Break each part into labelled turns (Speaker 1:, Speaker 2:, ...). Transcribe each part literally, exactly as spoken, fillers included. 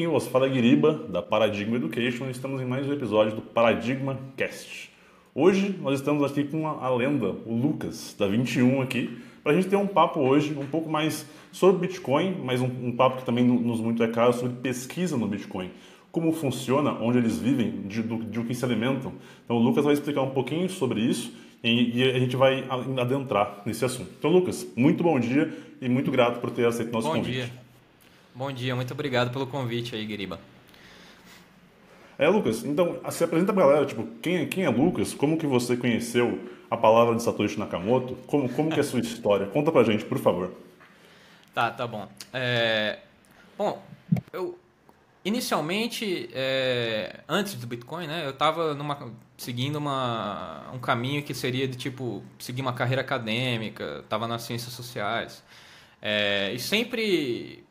Speaker 1: quem vos fala é Guiriba, da Paradigma Education, e estamos em mais um episódio do Paradigma Cast. Hoje nós estamos aqui com a, a lenda, o Lucas, da vinte e um aqui, para a gente ter um papo hoje um pouco mais sobre Bitcoin, mas um, um papo que também nos muito é caro, sobre pesquisa no Bitcoin. Como funciona, onde eles vivem, de, do, de o que se alimentam. Então o Lucas vai explicar um pouquinho sobre isso e, e a gente vai adentrar nesse assunto. Então Lucas, muito bom dia e muito grato por ter aceito o nosso
Speaker 2: bom
Speaker 1: convite.
Speaker 2: Bom dia. Bom dia, muito obrigado pelo convite aí, Guiriba.
Speaker 1: É, Lucas, então se apresenta pra galera, tipo, quem, é, quem é Lucas? Como que você conheceu a palavra de Satoshi Nakamoto? Como, como que é a sua história? Conta pra gente, por favor.
Speaker 2: Tá, tá bom. É... Bom, eu... Inicialmente, é... antes do Bitcoin, né, eu estava numa... seguindo uma... um caminho que seria de, tipo, seguir uma carreira acadêmica, estava nas ciências sociais. É... E sempre...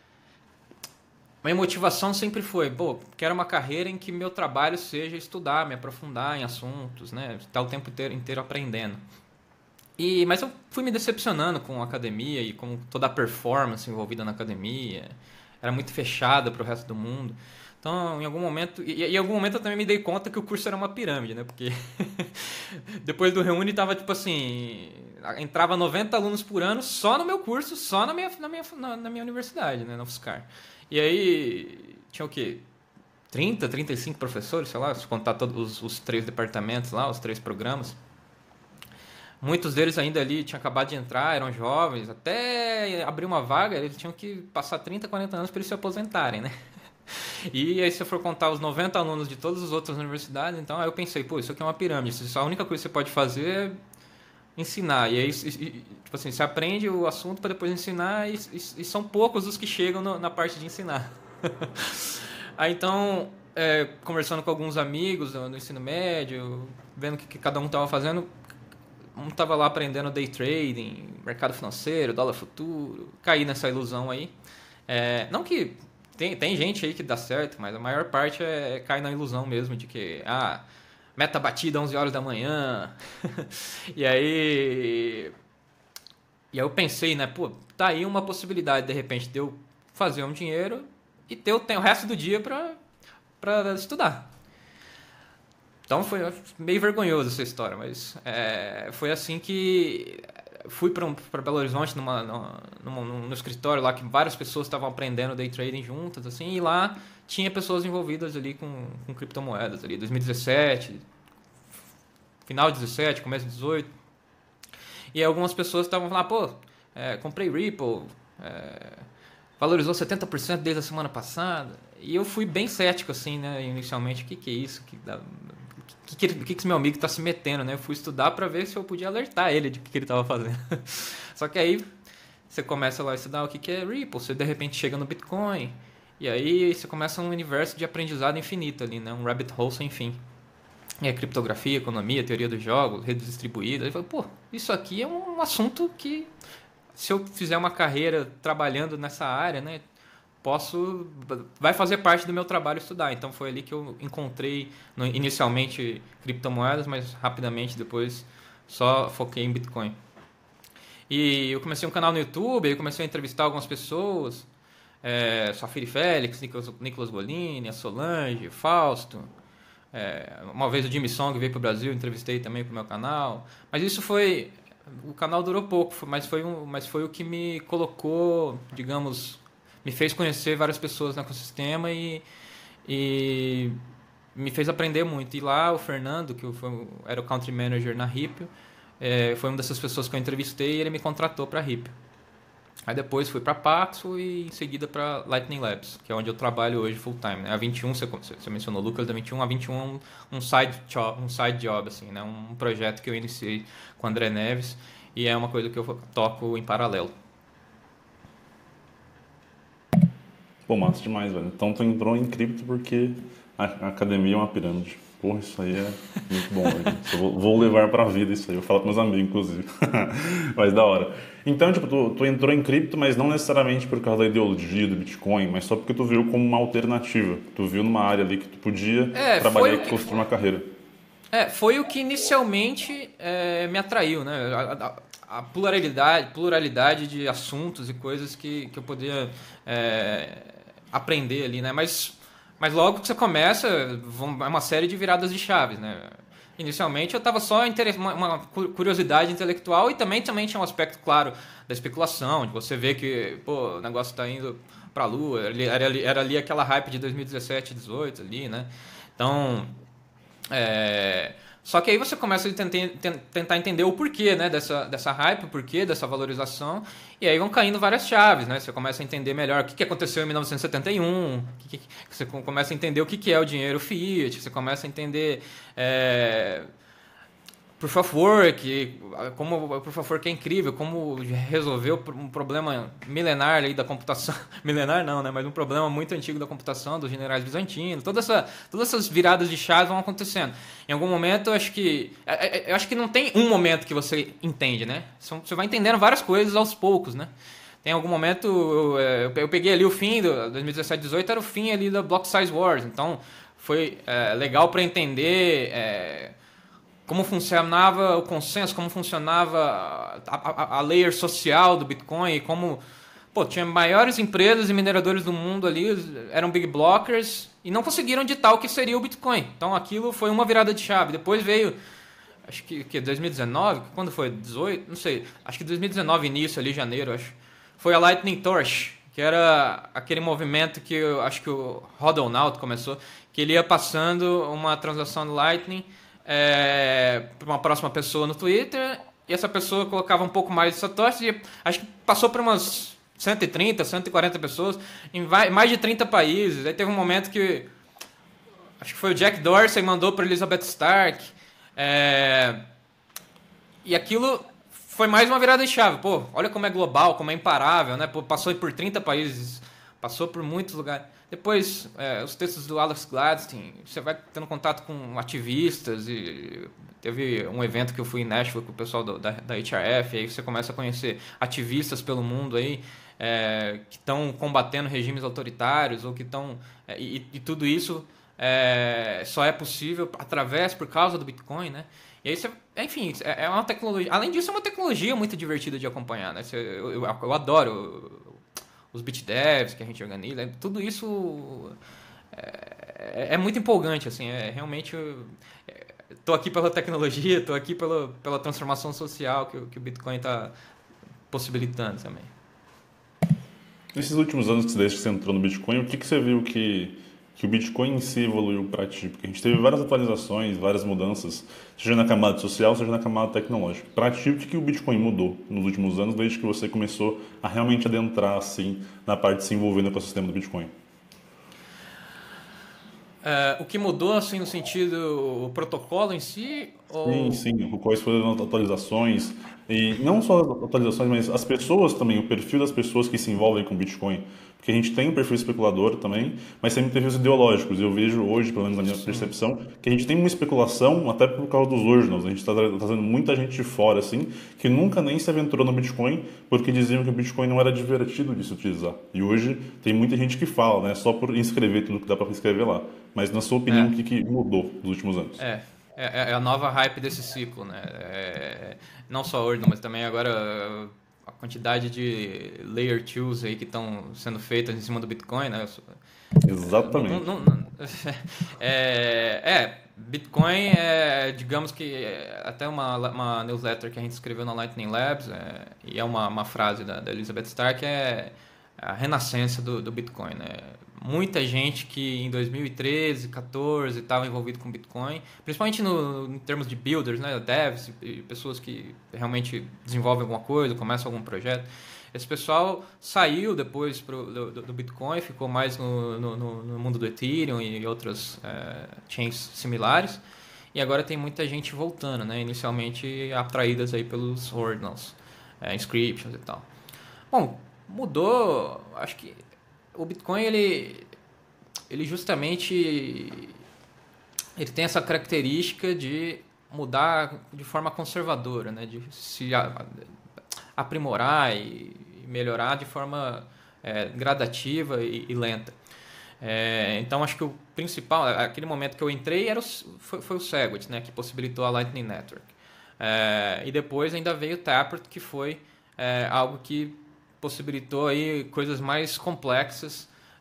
Speaker 2: Minha motivação sempre foi, pô, quero uma carreira em que meu trabalho seja estudar, me aprofundar em assuntos, né? Estar o tempo inteiro, inteiro aprendendo. E, mas eu fui me decepcionando com a academia e com toda a performance envolvida na academia. Era muito fechada para o resto do mundo. Então, em algum momento... E, e em algum momento eu também me dei conta que o curso era uma pirâmide, né? Porque depois do Reúne tava tipo assim... Entrava noventa alunos por ano só no meu curso, só na minha, na minha, na, na minha universidade, né? Na UFSCar. E aí, tinha o quê? trinta, trinta e cinco professores, sei lá, se contar todos os, os três departamentos lá, os três programas. Muitos deles ainda ali tinham acabado de entrar, eram jovens, até abrir uma vaga, eles tinham que passar trinta, quarenta anos para eles se aposentarem, né? E aí, se eu for contar os noventa alunos de todas as outras universidades, então aí eu pensei, pô, isso aqui é uma pirâmide, a única coisa que você pode fazer é ensinar. E aí, tipo assim, você aprende o assunto para depois ensinar e, e, e são poucos os que chegam no, na parte de ensinar. Aí então, é, conversando com alguns amigos no, no ensino médio, vendo o que, que cada um estava fazendo, um estava lá aprendendo day trading, mercado financeiro, dólar futuro, caí nessa ilusão aí. É, não que tem, tem gente aí que dá certo, mas a maior parte é, é cai na ilusão mesmo de que, ah, meta batida onze horas da manhã. E aí... E aí eu pensei, né? Pô, tá aí uma possibilidade, de repente, de eu fazer um dinheiro e ter o, o resto do dia pra, pra estudar. Então foi meio vergonhoso essa história, mas é, foi assim que... Fui para um, Belo Horizonte, numa, numa, numa, no escritório lá, que várias pessoas estavam aprendendo day trading juntas, assim, e lá tinha pessoas envolvidas ali com, com criptomoedas, ali, dois mil e dezessete, final de dezessete, começo de dezoito. E algumas pessoas estavam falando, pô, é, comprei Ripple, é, valorizou setenta por cento desde a semana passada. E eu fui bem cético, assim, né, inicialmente, o que, que é isso? Que dá... O que, que, que, que esse meu amigo está se metendo, né? Eu fui estudar para ver se eu podia alertar ele de o que, que ele estava fazendo. Só que aí você começa lá a estudar o que, que é Ripple, você de repente chega no Bitcoin, e aí você começa um universo de aprendizado infinito ali, né? Um rabbit hole sem fim. E a criptografia, economia, teoria dos jogos, redes distribuídas. Eu falei, pô, isso aqui é um assunto que, se eu fizer uma carreira trabalhando nessa área, né? Posso, vai fazer parte do meu trabalho estudar. Então foi ali que eu encontrei no, inicialmente criptomoedas, mas rapidamente depois só foquei em Bitcoin. E eu comecei um canal no YouTube, aí comecei a entrevistar algumas pessoas, é, Safiri Félix, Nicolas, Nicolas Golini, a Solange, o Fausto. É, uma vez o Jimmy Song veio para o Brasil, entrevistei também para o meu canal. Mas isso foi, o canal durou pouco, mas foi, um, mas foi o que me colocou, digamos, me fez conhecer várias pessoas no ecossistema e, e me fez aprender muito. E lá o Fernando, que foi, era o Country Manager na Ripple, é, foi uma dessas pessoas que eu entrevistei e ele me contratou para a Ripple. Aí depois fui para Paxo e em seguida para Lightning Labs, que é onde eu trabalho hoje full time. Né? A vinte e um, você, você mencionou o Lucas da vinte e um, a vinte e um é um, um, side job, um side job, assim, né? Um projeto que eu iniciei com o André Neves e é uma coisa que eu toco em paralelo.
Speaker 1: Pô, massa demais, velho. Então tu entrou em cripto porque a academia é uma pirâmide. Porra, isso aí é muito bom, velho. Eu vou, vou levar pra vida isso aí. Eu falo com meus amigos, inclusive. Mas da hora. Então, tipo, tu, tu entrou em cripto, mas não necessariamente por causa da ideologia do Bitcoin, mas só porque tu viu como uma alternativa. Tu viu numa área ali que tu podia
Speaker 2: é,
Speaker 1: trabalhar e
Speaker 2: que,
Speaker 1: construir uma carreira.
Speaker 2: É, foi o que inicialmente é, me atraiu, né? A, a, a pluralidade, pluralidade de assuntos e coisas que, que eu podia... É, aprender ali, né? Mas, mas logo que você começa, vão- é uma série de viradas de chaves, né? Inicialmente eu estava só inter... uma, uma curiosidade intelectual e também, também tinha um aspecto claro da especulação, de você ver que pô, o negócio está indo para a Lua, era ali, era, ali, era ali aquela hype de dois mil e dezessete, dezoito ali, né? Então, é... só que aí você começa a tentar, tentar entender o porquê, né, dessa, dessa hype, o porquê dessa valorização, e aí vão caindo várias chaves, né? Você começa a entender melhor o que aconteceu em mil novecentos e setenta e um, que, que, você começa a entender o que é o dinheiro fiat, você começa a entender é, Proof of Work, como o Proof of Work é incrível, como resolveu um problema milenar aí da computação, milenar não, né, mas um problema muito antigo da computação dos generais bizantinos. Toda essa, todas essas viradas de chaves vão acontecendo. Em algum momento, eu acho que eu acho que não tem um momento que você entende, né? Você vai entendendo várias coisas aos poucos, né? Tem algum momento, eu, eu peguei ali o fim do dois mil e dezessete, dezoito, era o fim ali da Block Size Wars, então foi é, legal para entender é, como funcionava o consenso, como funcionava a, a, a layer social do Bitcoin, e como pô, tinha maiores empresas e mineradores do mundo ali, eram big blockers e não conseguiram ditar o que seria o Bitcoin. Então aquilo foi uma virada de chave. Depois veio, acho que, que dois mil e dezenove, quando foi? dezoito? Não sei. Acho que dois mil e dezenove, início ali, janeiro, acho. Foi a Lightning Torch, que era aquele movimento que eu acho que o Rodolnaut começou, que ele ia passando uma transação do Lightning é, para uma próxima pessoa no Twitter, e essa pessoa colocava um pouco mais de satoshi, e acho que passou por umas cento e trinta, cento e quarenta pessoas, em mais de trinta países. Aí teve um momento que, acho que foi o Jack Dorsey, mandou para Elizabeth Stark, é, e aquilo foi mais uma virada de chave. Pô, olha como é global, como é imparável, né? Pô, passou por trinta países, passou por muitos lugares. Depois, é, os textos do Alex Gladstein, você vai tendo contato com ativistas, e teve um evento que eu fui em Nashville com o pessoal do, da, da H R F, e aí você começa a conhecer ativistas pelo mundo aí, é, que estão combatendo regimes autoritários, ou que estão... É, e, e tudo isso é, só é possível através, por causa do Bitcoin, né? E aí você, enfim, é uma tecnologia. Além disso, é uma tecnologia muito divertida de acompanhar, né? Eu, eu, eu adoro os BitDevs que a gente organiza, tudo isso é, é muito empolgante, assim, é realmente. Estou aqui pela tecnologia, estou aqui pela, pela transformação social que, que o Bitcoin está possibilitando também.
Speaker 1: Nesses últimos anos desde que você entrou no Bitcoin, o que, que você viu que que o Bitcoin em si evoluiu para ti? Porque a gente teve várias atualizações, várias mudanças, seja na camada social, seja na camada tecnológica. Para ti, o que, que o Bitcoin mudou nos últimos anos, desde que você começou a realmente adentrar assim, na parte de se envolver no ecossistema do Bitcoin?
Speaker 2: É, o que mudou, assim, no sentido, o protocolo em si? Ou...
Speaker 1: Sim, sim. Quais foram as atualizações? E não só as atualizações, mas as pessoas também, o perfil das pessoas que se envolvem com Bitcoin. Porque a gente tem um perfil especulador também, mas também perfis ideológicos. Eu vejo hoje, pelo menos na minha Sim. percepção, que a gente tem uma especulação até por causa dos originals. A gente está trazendo muita gente de fora, assim, que nunca nem se aventurou no Bitcoin porque diziam que o Bitcoin não era divertido de se utilizar. E hoje tem muita gente que fala, né, só por inscrever tudo que dá para escrever lá. Mas na sua opinião, é. o que, que mudou nos últimos anos?
Speaker 2: É. É a nova hype desse ciclo, né? É, não só ordem, mas também agora a quantidade de layer twos aí que estão sendo feitas em cima do Bitcoin, né?
Speaker 1: Exatamente.
Speaker 2: Não, não, não, é, é, Bitcoin é, digamos que é até uma, uma newsletter que a gente escreveu na Lightning Labs, é, e é uma, uma frase da, da Elizabeth Stark, é a renascença do, do Bitcoin, né? Muita gente que em dois mil e treze, quatorze estava envolvido com Bitcoin, principalmente no, em termos de builders, né, devs e pessoas que realmente desenvolvem alguma coisa, começam algum projeto. Esse pessoal saiu depois pro, do, do Bitcoin, ficou mais no, no, no mundo do Ethereum e outras é, chains similares, e agora tem muita gente voltando, né, inicialmente atraídas aí pelos ordinals, é, inscriptions e tal. Bom, mudou, acho que o Bitcoin, ele, ele justamente ele tem essa característica de mudar de forma conservadora, né? De se aprimorar e melhorar de forma é, gradativa e, e lenta. É, então, acho que o principal, aquele momento que eu entrei, era o, foi, foi o Segwit, né? Que possibilitou a Lightning Network. É, e depois ainda veio o Taproot, que foi é, algo que possibilitou aí coisas mais complexas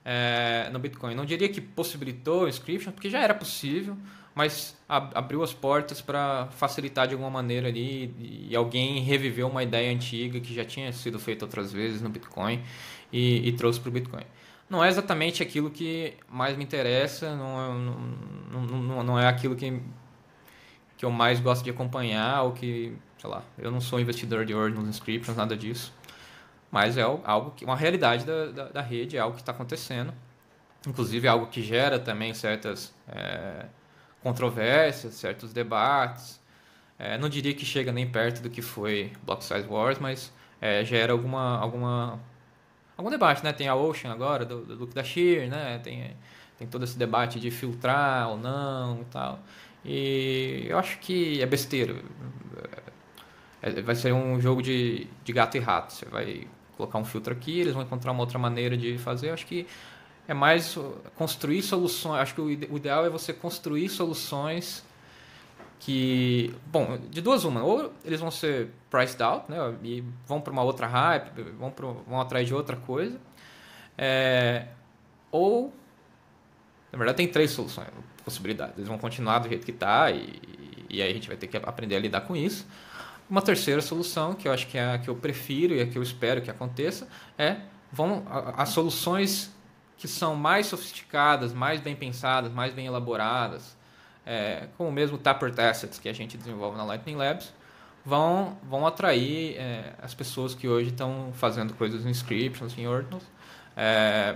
Speaker 2: é, no Bitcoin. Não diria que possibilitou o Inscription, porque já era possível, mas ab- abriu as portas para facilitar de alguma maneira ali e alguém reviveu uma ideia antiga que já tinha sido feita outras vezes no Bitcoin e, e trouxe para o Bitcoin. Não é exatamente aquilo que mais me interessa, não é, não, não, não é aquilo que, que eu mais gosto de acompanhar, ou que, sei lá, eu não sou investidor de Ordinals Inscriptions, nada disso. Mas é algo que, uma realidade da, da, da rede, é algo que está acontecendo. Inclusive é algo que gera também certas é, controvérsias, certos debates. É, não diria que chega nem perto do que foi Block Size Wars, mas é, gera alguma, alguma, algum debate, né? Tem a Ocean agora, do, do Luke da Shear, né? Tem, tem todo esse debate de filtrar ou não e tal. E eu acho que é besteira. É, vai ser um jogo de, de gato e rato. Você vai colocar um filtro aqui, eles vão encontrar uma outra maneira de fazer. Eu acho que é mais construir soluções. Acho que o ideal é você construir soluções que, bom, de duas uma, ou eles vão ser priced out, né, e vão para uma outra hype, vão, pro, vão atrás de outra coisa, é, ou, na verdade, tem três soluções, possibilidades. Eles vão continuar do jeito que está e, e aí a gente vai ter que aprender a lidar com isso. Uma terceira solução, que eu acho que é a que eu prefiro e a que eu espero que aconteça, é vão as soluções que são mais sofisticadas, mais bem pensadas, mais bem elaboradas, é, como o mesmo Taproot Assets que a gente desenvolve na Lightning Labs, vão, vão atrair é, as pessoas que hoje estão fazendo coisas em Inscriptions, em Ordinals, é,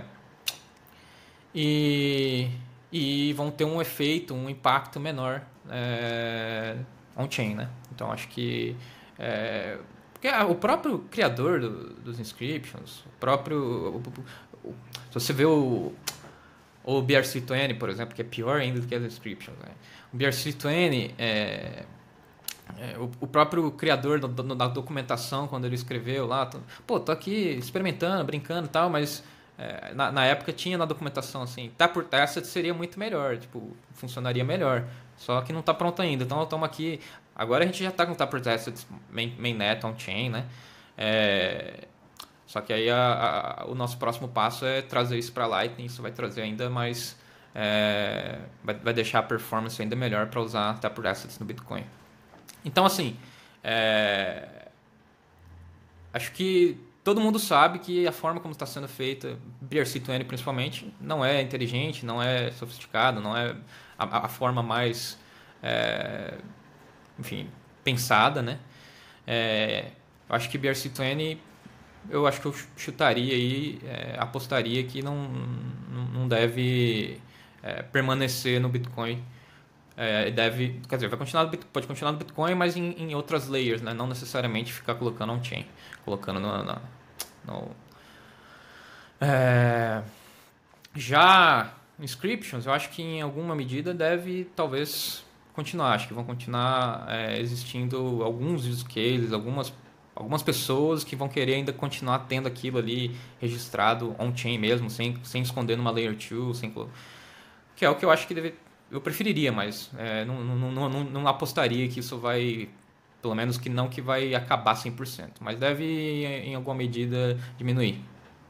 Speaker 2: e, e vão ter um efeito, um impacto menor é, on-chain, né? Então, acho que é, porque o próprio criador do, dos Inscriptions, o próprio... O, o, o, se você vê o, o B R C vinte, por exemplo, que é pior ainda do que as Inscriptions, né? O B R C vinte, é, é, o, o próprio criador do, do, da documentação, quando ele escreveu lá, tô, pô, tô aqui experimentando, brincando e tal, mas é, na, na época tinha na documentação assim, Taproot Assets seria muito melhor, tipo, funcionaria melhor, só que não está pronto ainda, então estamos aqui, agora a gente já está com Taproot Assets main, mainnet on-chain, né? É, só que aí a, a, o nosso próximo passo é trazer isso para Lightning, isso vai trazer ainda mais, é, vai, vai deixar a performance ainda melhor para usar Taproot Assets no Bitcoin. Então, assim, é, acho que todo mundo sabe que a forma como está sendo feita, B R C vinte principalmente, não é inteligente, não é sofisticado, não é a, a forma mais, é, enfim, pensada, né? É, eu acho que B R C vinte, eu acho que eu chutaria aí, é, apostaria que não, não deve é, permanecer no Bitcoin. É, deve, quer dizer, vai continuar, pode continuar no Bitcoin, mas em, em outras layers, né? Não necessariamente ficar colocando on-chain, colocando no... no, no é, já Inscriptions, eu acho que em alguma medida deve, talvez, continuar. Acho que vão continuar é, existindo alguns use cases, algumas, algumas pessoas que vão querer ainda continuar tendo aquilo ali registrado on-chain mesmo, sem, sem esconder numa layer dois, sem, que é o que eu acho que deve... Eu preferiria, mas é, não, não, não, não, não apostaria que isso vai, pelo menos que não que vai acabar cem por cento, mas deve em alguma medida diminuir.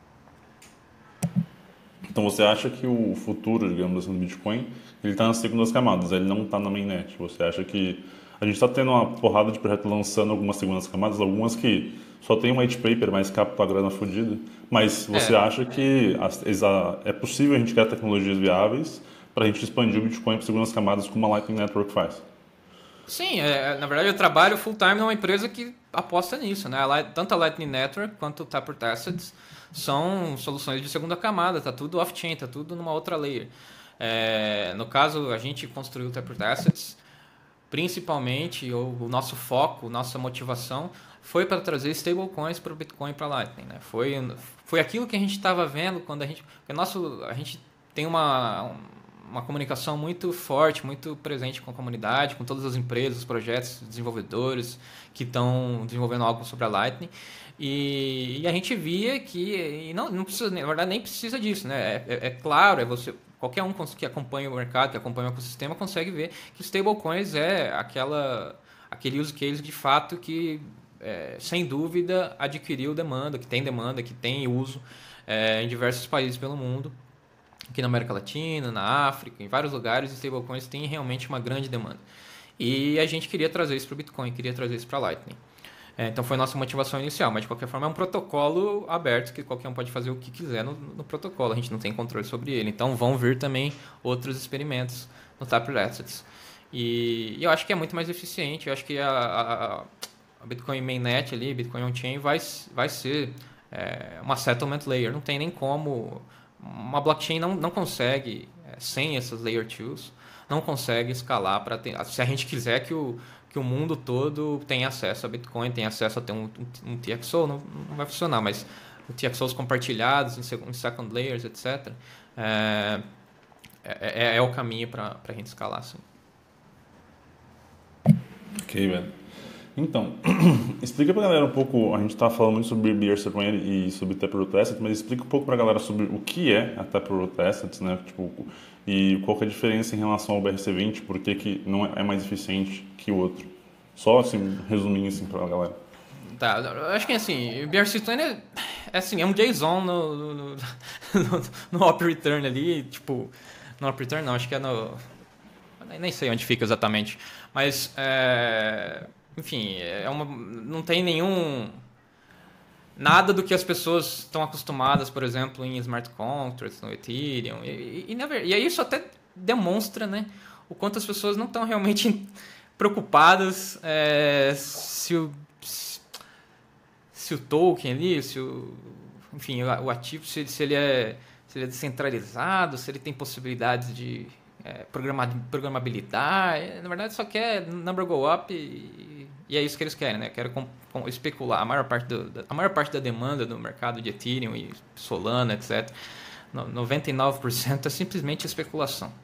Speaker 1: Então você acha que o futuro, digamos assim, do Bitcoin, ele está nas segundas camadas, ele não está na mainnet. Você acha que a gente está tendo uma porrada de projetos lançando algumas segundas camadas, algumas que só tem um white paper, mas capta a grana fodida, mas você é. acha que é possível a gente criar tecnologias viáveis para a gente expandir o Bitcoin para segundas camadas como a Lightning Network faz?
Speaker 2: Sim, é, na verdade eu trabalho full time numa empresa que aposta nisso, né? Tanto a Lightning Network quanto o Taproot Assets são soluções de segunda camada, tá tudo off-chain, tá tudo numa outra layer. É, no caso, a gente construiu o Taproot Assets, principalmente o, o nosso foco, nossa motivação foi para trazer stablecoins para o Bitcoin e para a Lightning, né? Foi, foi aquilo que a gente estava vendo quando a gente... Porque nosso, a gente tem uma... uma comunicação muito forte, muito presente com a comunidade, com todas as empresas, os projetos, desenvolvedores que estão desenvolvendo algo sobre a Lightning. E, e a gente via que, e não, não precisa, na verdade, nem precisa disso, né? É, é, é claro, é você, qualquer um que acompanha o mercado, que acompanha o ecossistema, consegue ver que stablecoins é aquela, aquele use case de fato que, é, sem dúvida, adquiriu demanda, que tem demanda, que tem uso é, em diversos países pelo mundo. aqui na América Latina, na África, em vários lugares, stablecoins têm realmente uma grande demanda. E a gente queria trazer isso para o Bitcoin, queria trazer isso para a Lightning. É, então foi a nossa motivação inicial, mas de qualquer forma é um protocolo aberto que qualquer um pode fazer o que quiser no, no protocolo, a gente não tem controle sobre ele. Então vão vir também outros experimentos no Taproot Assets. E, e eu acho que é muito mais eficiente, eu acho que a, a, a Bitcoin Mainnet ali, Bitcoin On-Chain vai, vai ser é, uma settlement layer, não tem nem como, uma blockchain não, não consegue, é, sem essas layer twos, não consegue escalar para ter, se a gente quiser que o que o mundo todo tenha acesso a Bitcoin, tenha acesso a ter um, um, um T X O, não, não vai funcionar, mas o T X Os compartilhados em, second, em second layers, etcétera, é, é, é o caminho para a gente escalar, assim.
Speaker 1: Ok, velho. Então, explica pra galera um pouco, a gente tá falando muito sobre B R C vinte e sobre Taproot Assets, mas explica um pouco pra galera sobre o que é a Taproot Assets, né? Tipo, e qual que é a diferença em relação ao B R C vinte, por que que não é mais eficiente que o outro. Só, assim, resumindo assim pra galera.
Speaker 2: Tá, eu acho que assim, o B R C vinte é, é assim, é um JSON no, no, no, no op return ali, tipo, no op return não, acho que é no, nem sei onde fica exatamente, mas é, enfim, é uma, não tem nenhum nada do que as pessoas estão acostumadas, por exemplo, em smart contracts, no Ethereum, e, e, e, e aí isso até demonstra, né, o quanto as pessoas não estão realmente preocupadas é, se o se o token ali, se o, enfim, o ativo, se, se, ele é, se ele é descentralizado, se ele tem possibilidades de é, programabilidade. Na verdade, só quer number go up e, e é isso que eles querem, né? Querem com, com, especular. A maior, parte do, a maior parte da demanda do mercado de Ethereum e Solana, etcétera, noventa e nove por cento é simplesmente especulação.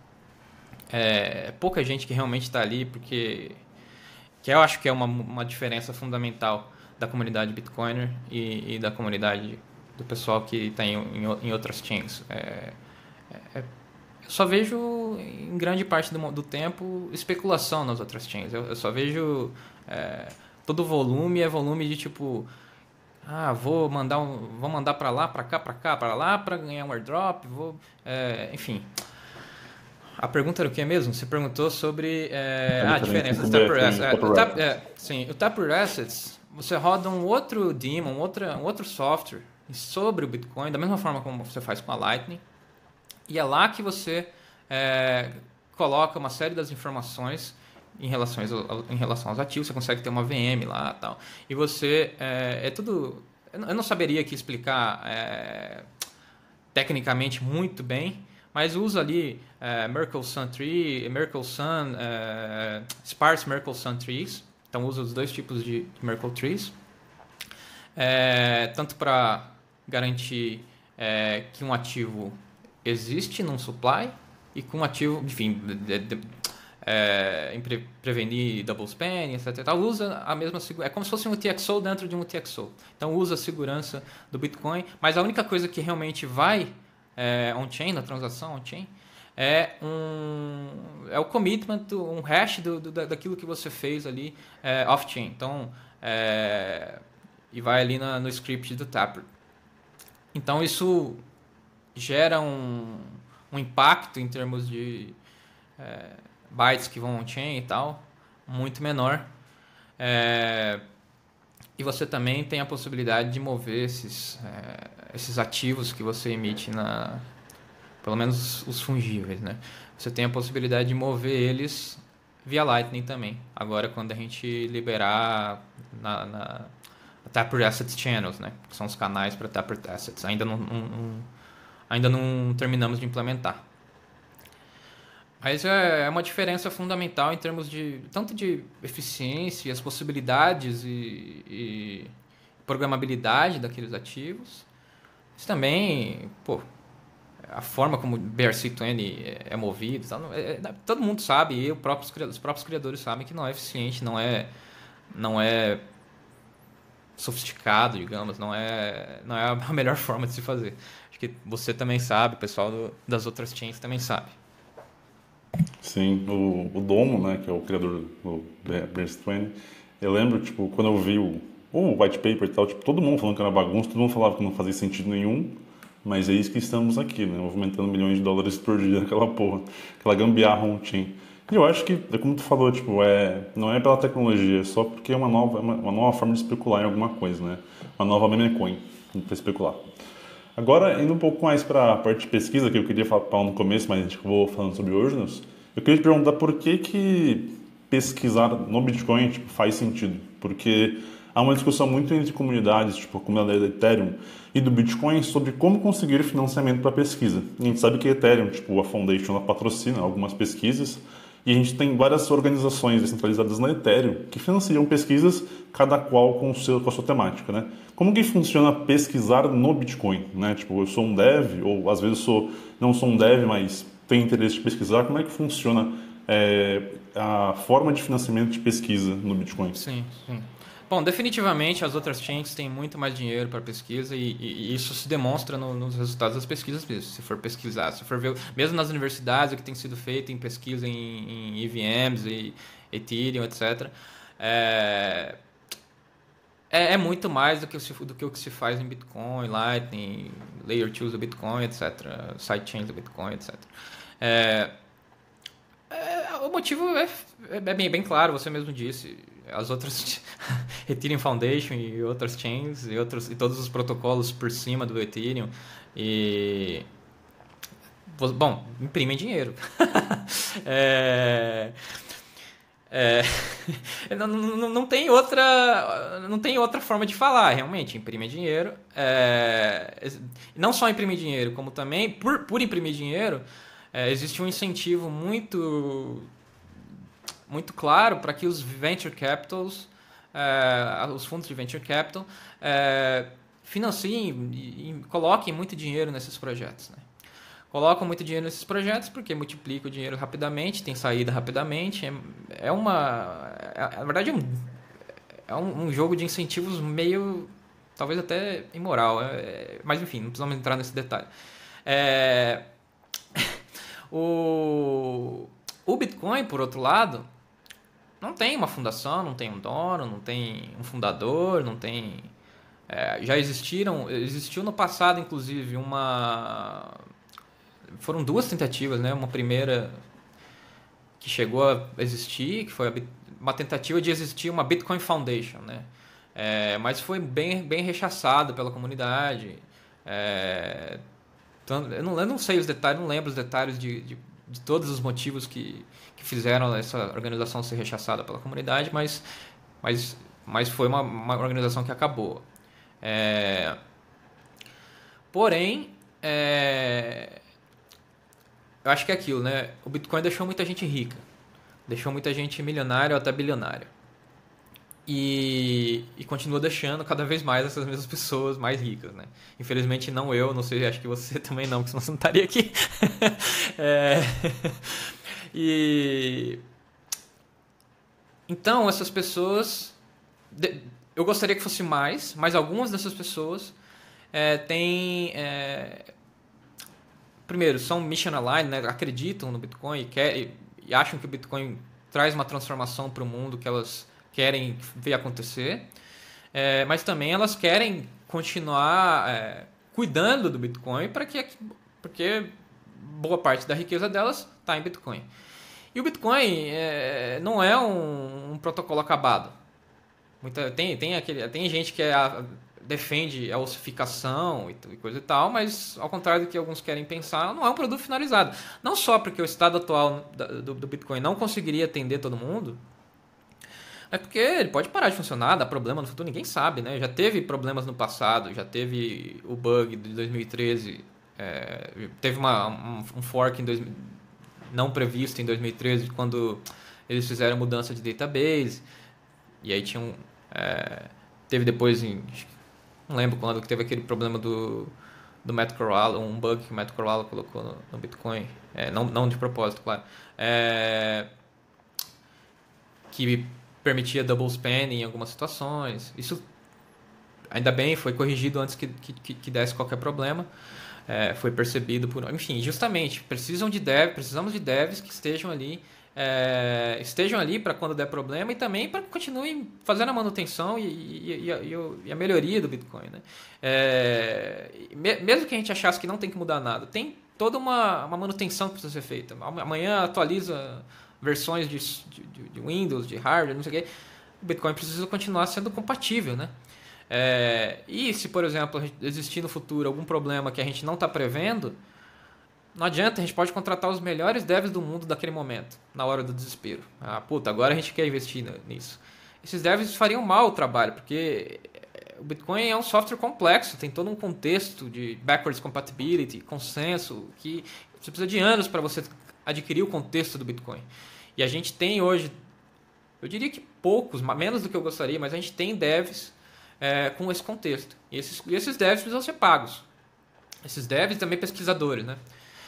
Speaker 2: É pouca gente que realmente está ali, porque que eu acho que é uma, uma diferença fundamental da comunidade Bitcoiner e, e da comunidade do pessoal que está em, em, em outras chains. É, é, eu só vejo, em grande parte do, do tempo, especulação nas outras chains. Eu, eu só vejo é, todo volume é volume de tipo, ah, vou mandar um, vou mandar para lá, para cá, para cá, para lá, para ganhar um airdrop, vou, é, enfim. A pergunta era o que mesmo? Você perguntou sobre é, a, a diferença. O Taproot Assets. É, o tap, é, sim, o Taproot Assets, você roda um outro daemon, um outro, um outro software sobre o Bitcoin, da mesma forma como você faz com a Lightning. E é lá que você é, coloca uma série das informações em relação, ao, em relação aos ativos. Você consegue ter uma V M lá e tal. E você... É, é tudo... Eu não saberia aqui explicar é, tecnicamente muito bem, mas usa ali é, Merkle Sun Tree, Merkle Sun, é, Sparse Merkle Sun Trees. Então usa os dois tipos de Merkle Trees. É, tanto para garantir é, que um ativo existe num supply e com um ativo, enfim, de, de, é, em pre, prevenir double spending, etcétera. Usa a mesma segurança. É como se fosse um T X O dentro de um T X O. Então usa a segurança do Bitcoin, mas a única coisa que realmente vai é, on-chain, na transação on-chain, é, um, é o commitment, um hash do, do, daquilo que você fez ali é, off-chain. Então, é, e vai ali na, no script do Taproot. Então, isso gera um, um impacto em termos de é, bytes que vão on-chain e tal, muito menor. É, e você também tem a possibilidade de mover esses, é, esses ativos que você emite na... Pelo menos os fungíveis, né? Você tem a possibilidade de mover eles via Lightning também. Agora, quando a gente liberar na, na Taproot Assets Channels, né? Que são os canais para Taproot Assets. Ainda não, não, ainda não terminamos de implementar. Mas é uma diferença fundamental em termos de tanto de eficiência, as possibilidades e, e programabilidade daqueles ativos. Mas também, pô, a forma como o B R C vinte é movido, é, é, todo mundo sabe, e os próprios, os próprios criadores sabem que não é eficiente, não é, não é sofisticado, digamos, não é, não é a melhor forma de se fazer. Acho que você também sabe, o pessoal do, das outras chains também sabe.
Speaker 1: Sim, o, o Domo, né, que é o criador do B R C vinte, eu lembro, tipo, quando eu vi o, o white paper e tal, tipo, todo mundo falando que era bagunça, todo mundo falava que não fazia sentido nenhum. Mas é isso que estamos aqui, né? Movimentando milhões de dólares por dia, aquela porra, aquela gambiarra on-chain. E eu acho que, é como tu falou, tipo, é, não é pela tecnologia, é só porque é uma nova, uma, uma nova forma de especular em alguma coisa, né? Uma nova meme coin para especular. Agora, indo um pouco mais para a parte de pesquisa, que eu queria falar no começo, mas a gente acabou falando sobre hoje, eu queria te perguntar por que que pesquisar no Bitcoin tipo, faz sentido. Porque há uma discussão muito entre comunidades, tipo a comunidade do Ethereum e do Bitcoin, sobre como conseguir financiamento para pesquisa. E a gente sabe que a Ethereum, tipo a Foundation, ela patrocina algumas pesquisas, e a gente tem várias organizações descentralizadas na Ethereum que financiam pesquisas, cada qual com, o seu, com a sua temática, né? Como que funciona pesquisar no Bitcoin, né? Tipo, eu sou um dev, ou às vezes eu sou, não sou um dev, mas tenho interesse de pesquisar. Como é que funciona é, a forma de financiamento de pesquisa no Bitcoin?
Speaker 2: Sim, sim. Bom, definitivamente as outras chains têm muito mais dinheiro para pesquisa e, e, e isso se demonstra no, nos resultados das pesquisas mesmo, se for pesquisar. Se for ver, mesmo nas universidades, o que tem sido feito em pesquisa em, em E V Ms e Ethereum, etcétera. É, é, é muito mais do que, se, do que o que se faz em Bitcoin, Lightning, Layer dois do Bitcoin, etcétera. Sidechains do Bitcoin, etcétera. É, é, o motivo é, é bem, bem claro, você mesmo disse. As outras Ethereum Foundation e outras chains e, outros, e todos os protocolos por cima do Ethereum e bom, imprimem dinheiro. é, é, não, não, não tem outra não tem outra forma de falar, realmente imprimem dinheiro. É, não só imprimir dinheiro, como também por, por imprimir dinheiro é, existe um incentivo muito muito claro para que os venture capitals, eh, os fundos de venture capital, eh, financiem e, e coloquem muito dinheiro nesses projetos. Né? Colocam muito dinheiro nesses projetos porque multiplica o dinheiro rapidamente, tem saída rapidamente. É, é uma... É, na verdade, é, um, é um, um jogo de incentivos meio... talvez até imoral. É, mas, enfim, não precisamos entrar nesse detalhe. É, o, o Bitcoin, por outro lado... não tem uma fundação, não tem um dono, não tem um fundador, não tem... É, já existiram... Existiu no passado, inclusive, uma... Foram duas tentativas, né? Uma primeira que chegou a existir, que foi uma tentativa de existir uma Bitcoin Foundation, né? É, mas foi bem, bem rechaçado pela comunidade. É, eu, não, eu não sei os detalhes, não lembro os detalhes de, de, de todos os motivos que... que fizeram essa organização ser rechaçada pela comunidade, mas, mas, mas foi uma, uma organização que acabou. É, porém, é, eu acho que é aquilo, né? O Bitcoin deixou muita gente rica, deixou muita gente milionária ou até bilionária. E, e continua deixando cada vez mais essas mesmas pessoas mais ricas, né? Infelizmente não eu, não sei, acho que você também não, porque senão você não estaria aqui. é... E então essas pessoas, eu gostaria que fosse mais, mas algumas dessas pessoas é, têm, é, primeiro, são mission aligned, né? Acreditam no Bitcoin e, quer, e, e acham que o Bitcoin traz uma transformação para o mundo que elas querem ver acontecer, é, mas também elas querem continuar é, cuidando do Bitcoin para que, porque boa parte da riqueza delas está em Bitcoin. E o Bitcoin é, não é um, um protocolo acabado. Muita, tem, tem, aquele, tem gente que é a, defende a ossificação e, e coisa e tal, mas ao contrário do que alguns querem pensar, não é um produto finalizado. Não só porque o estado atual da, do, do Bitcoin não conseguiria atender todo mundo, é porque ele pode parar de funcionar, dar problema no futuro, ninguém sabe, né? Já teve problemas no passado, já teve o bug de dois mil e treze, é, teve uma, um, um fork em dois mil, não previsto em dois mil e treze, quando eles fizeram mudança de database, e aí tinham, é, teve depois, em, não lembro quando, que teve aquele problema do, do Matt Corallo, um bug que o Matt Corallo colocou no, no Bitcoin, é, não, não de propósito, claro, é, que permitia double spending em algumas situações. Isso, ainda bem, foi corrigido antes que, que, que desse qualquer problema. É, foi percebido por... Enfim, justamente, precisam de dev, precisamos de devs que estejam ali é, estejam ali para quando der problema e também para que continuem fazendo a manutenção e, e, e, a, e a melhoria do Bitcoin. Né? É, mesmo que a gente achasse que não tem que mudar nada, tem toda uma, uma manutenção que precisa ser feita. Amanhã atualiza versões de, de, de Windows, de hardware, não sei o quê. O Bitcoin precisa continuar sendo compatível, né? É, e se, por exemplo, existir no futuro algum problema que a gente não está prevendo, não adianta, a gente pode contratar os melhores devs do mundo daquele momento, na hora do desespero. Ah, puta, agora a gente quer investir nisso. Esses devs fariam mal o trabalho, porque o Bitcoin é um software complexo, tem todo um contexto de backwards compatibility, consenso, que você precisa de anos para você adquirir o contexto do Bitcoin. E a gente tem hoje, eu diria que poucos, menos do que eu gostaria, mas a gente tem devs é, com esse contexto. E esses, e esses devs precisam ser pagos. Esses devs e também pesquisadores, né?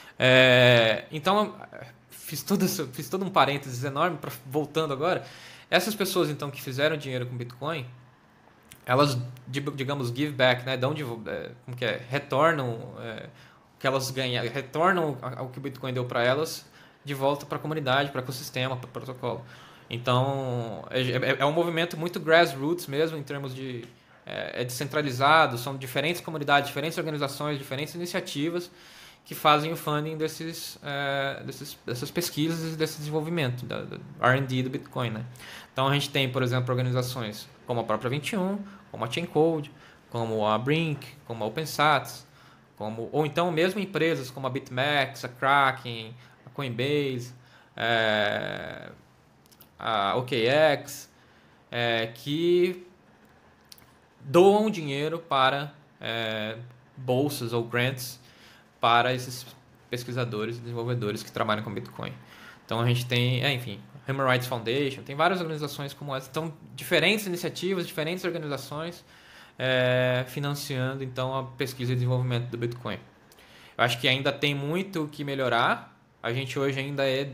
Speaker 2: É, então, fiz todo, fiz todo um parênteses enorme, pra, voltando agora. Essas pessoas, então, que fizeram dinheiro com Bitcoin, elas, digamos, give back, né? Dão de, é, como que é? Retornam é, o que elas ganham, retornam o que o Bitcoin deu para elas de volta para a comunidade, para o ecossistema, para o protocolo. Então, é, é um movimento muito grassroots mesmo, em termos de... É, é descentralizado, são diferentes comunidades, diferentes organizações, diferentes iniciativas que fazem o funding desses, é, desses, dessas pesquisas e desse desenvolvimento, da, da R and D do Bitcoin. Né? Então, a gente tem, por exemplo, organizações como a própria vinte e um, como a Chaincode, como a Brink, como a OpenSats, como, ou então mesmo empresas como a BitMEX, a Kraken, a Coinbase, é, a O K X, é, que doam dinheiro para é, bolsas ou grants para esses pesquisadores e desenvolvedores que trabalham com Bitcoin. Então a gente tem, é, enfim, Human Rights Foundation, tem várias organizações como essa, então diferentes iniciativas, diferentes organizações é, financiando então a pesquisa e desenvolvimento do Bitcoin. Eu acho que ainda tem muito que melhorar. A gente hoje ainda é,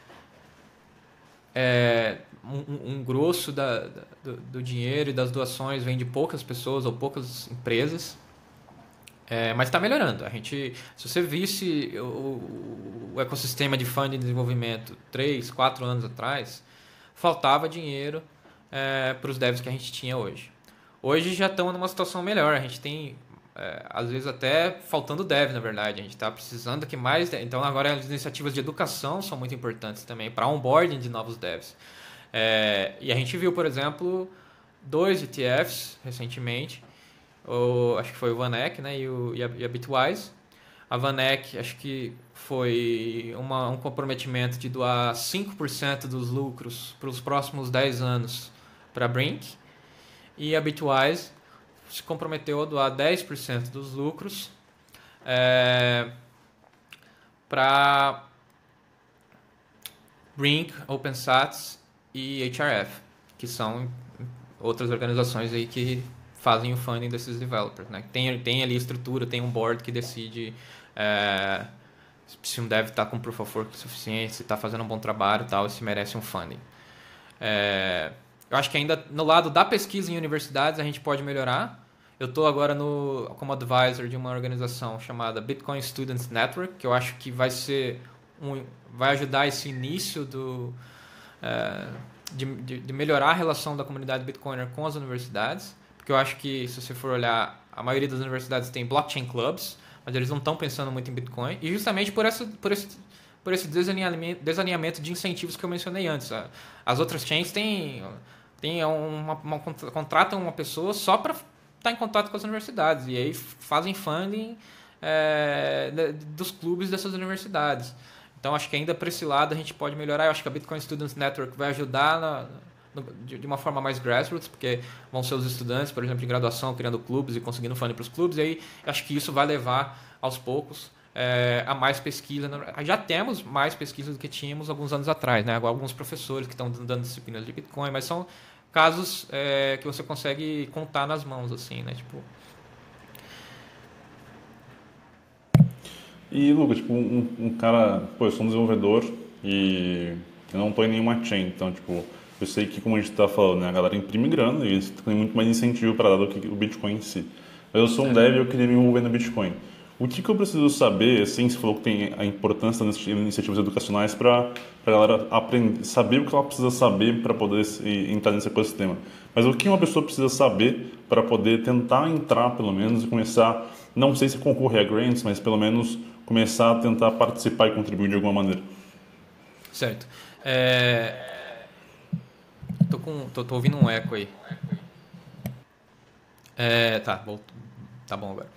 Speaker 2: é um, um grosso da, da, do, do dinheiro e das doações vem de poucas pessoas ou poucas empresas. É, mas está melhorando. A gente, se você visse o, o ecossistema de funding e desenvolvimento três, quatro anos atrás, faltava dinheiro é, para os devs que a gente tinha hoje. Hoje já estamos numa situação melhor. A gente tem, é, às vezes, até faltando dev, na verdade. A gente está precisando que mais... Então, agora as iniciativas de educação são muito importantes também para onboarding de novos devs. É, e a gente viu, por exemplo, dois E T Fs recentemente. O, acho que foi o VanEck, né, e, o, e, a, e a Bitwise. A VanEck, acho que foi uma, um comprometimento de doar cinco por cento dos lucros para os próximos dez anos para a Brink. E a Bitwise se comprometeu a doar dez por cento dos lucros é, para Brink, OpenSats e H R F, que são outras organizações aí que fazem o funding desses developers, né? Tem, tem ali estrutura, tem um board que decide é, se um dev está com proof of work suficiente, se está fazendo um bom trabalho e tal, se merece um funding. É, eu acho que ainda no lado da pesquisa em universidades a gente pode melhorar. Eu estou agora no, como advisor de uma organização chamada Bitcoin Students Network, que eu acho que vai ser um, vai ajudar esse início do, é, de, de, de melhorar a relação da comunidade Bitcoiner com as universidades. Porque eu acho que, se você for olhar, a maioria das universidades tem blockchain clubs, mas eles não estão pensando muito em Bitcoin. E justamente por, essa, por esse, por esse desalinhamento, desalinhamento de incentivos que eu mencionei antes. As outras chains têm, têm uma, uma, contratam uma pessoa só para estar em contato com as universidades. E aí fazem funding é, dos clubes dessas universidades. Então, acho que ainda para esse lado a gente pode melhorar. Eu acho que a Bitcoin Students Network vai ajudar na... de uma forma mais grassroots, porque vão ser os estudantes, por exemplo, de graduação, criando clubes e conseguindo funding para os clubes, e aí acho que isso vai levar, aos poucos, é, a mais pesquisa. Já temos mais pesquisa do que tínhamos alguns anos atrás, né? Agora, alguns professores que estão dando disciplinas de Bitcoin, mas são casos é, que você consegue contar nas mãos, assim, né? Tipo...
Speaker 1: E, Lucas, tipo, um, um cara... Pô, eu sou um desenvolvedor e eu não estou em nenhuma chain, então, tipo... Eu sei que, como a gente está falando, né, a galera imprime grana e tem muito mais incentivo para dar do que o Bitcoin em si. Mas eu sou um dev e eu queria me envolver no Bitcoin. O que, que eu preciso saber, assim, você falou que tem a importância das iniciativas educacionais para a galera aprender, saber o que ela precisa saber para poder se, entrar nesse ecossistema. Mas o que uma pessoa precisa saber para poder tentar entrar, pelo menos, e começar, não sei se concorrer a grants, mas pelo menos começar a tentar participar e contribuir de alguma maneira?
Speaker 2: Certo. É... Tô, com... tô, tô ouvindo um eco aí. É... Tá, voltou. Tá bom agora.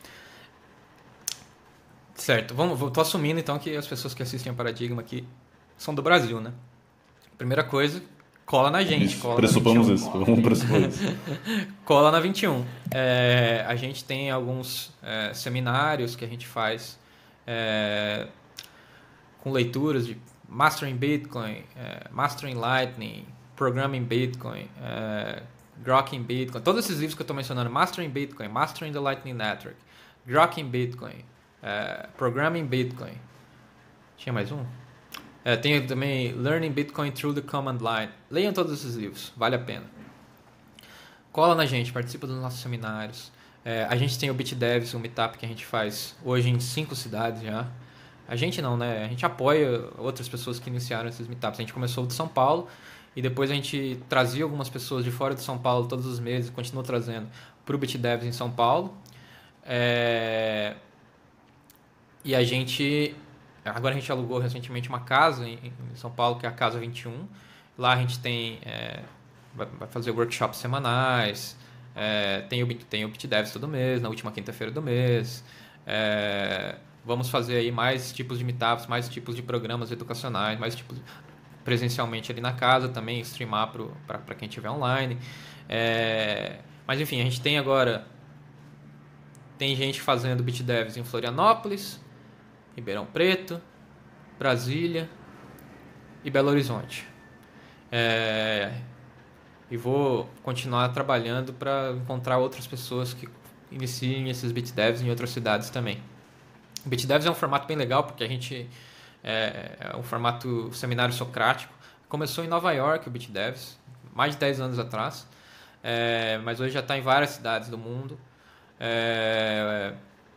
Speaker 2: Certo, vamos, tô assumindo então que as pessoas que assistem a Paradigma aqui são do Brasil, né? Primeira coisa, cola na gente,
Speaker 1: Isso,
Speaker 2: cola
Speaker 1: pressupomos
Speaker 2: na
Speaker 1: isso, vamos pressupor isso.
Speaker 2: Cola na vinte e um. É, a gente tem alguns é, seminários que a gente faz é, com leituras de Mastering Bitcoin, é, Mastering Lightning, Programming Bitcoin, é, Grokking Bitcoin, todos esses livros que eu estou mencionando, Mastering Bitcoin, Mastering the Lightning Network, Grokking Bitcoin, é, Programming Bitcoin. Tinha mais um? É, tem também Learning Bitcoin Through the Command Line. Leiam todos esses livros, vale a pena. Cola na gente, participa dos nossos seminários. É, a gente tem o BitDevs, um meetup que a gente faz hoje em cinco cidades já. A gente não, né? A gente apoia outras pessoas que iniciaram esses meetups. A gente começou de São Paulo e depois a gente trazia algumas pessoas de fora de São Paulo todos os meses, continua trazendo para o BitDevs em São Paulo. É... E a gente... Agora a gente alugou recentemente uma casa em, em São Paulo, que é a Casa vinte e um. Lá a gente tem... É... Vai fazer workshops semanais, é... tem, o, tem o BitDevs todo mês, na última quinta-feira do mês. É... Vamos fazer aí mais tipos de meetups, mais tipos de programas educacionais, mais tipos presencialmente ali na casa também, streamar para quem estiver online. É... Mas enfim, a gente tem agora... Tem gente fazendo BitDevs em Florianópolis, Ribeirão Preto, Brasília e Belo Horizonte. É... E vou continuar trabalhando para encontrar outras pessoas que iniciem esses BitDevs em outras cidades também. O BitDevs é um formato bem legal porque a gente é, é um formato seminário socrático. Começou em Nova York o BitDevs, mais de dez anos atrás, é, mas hoje já está em várias cidades do mundo. É,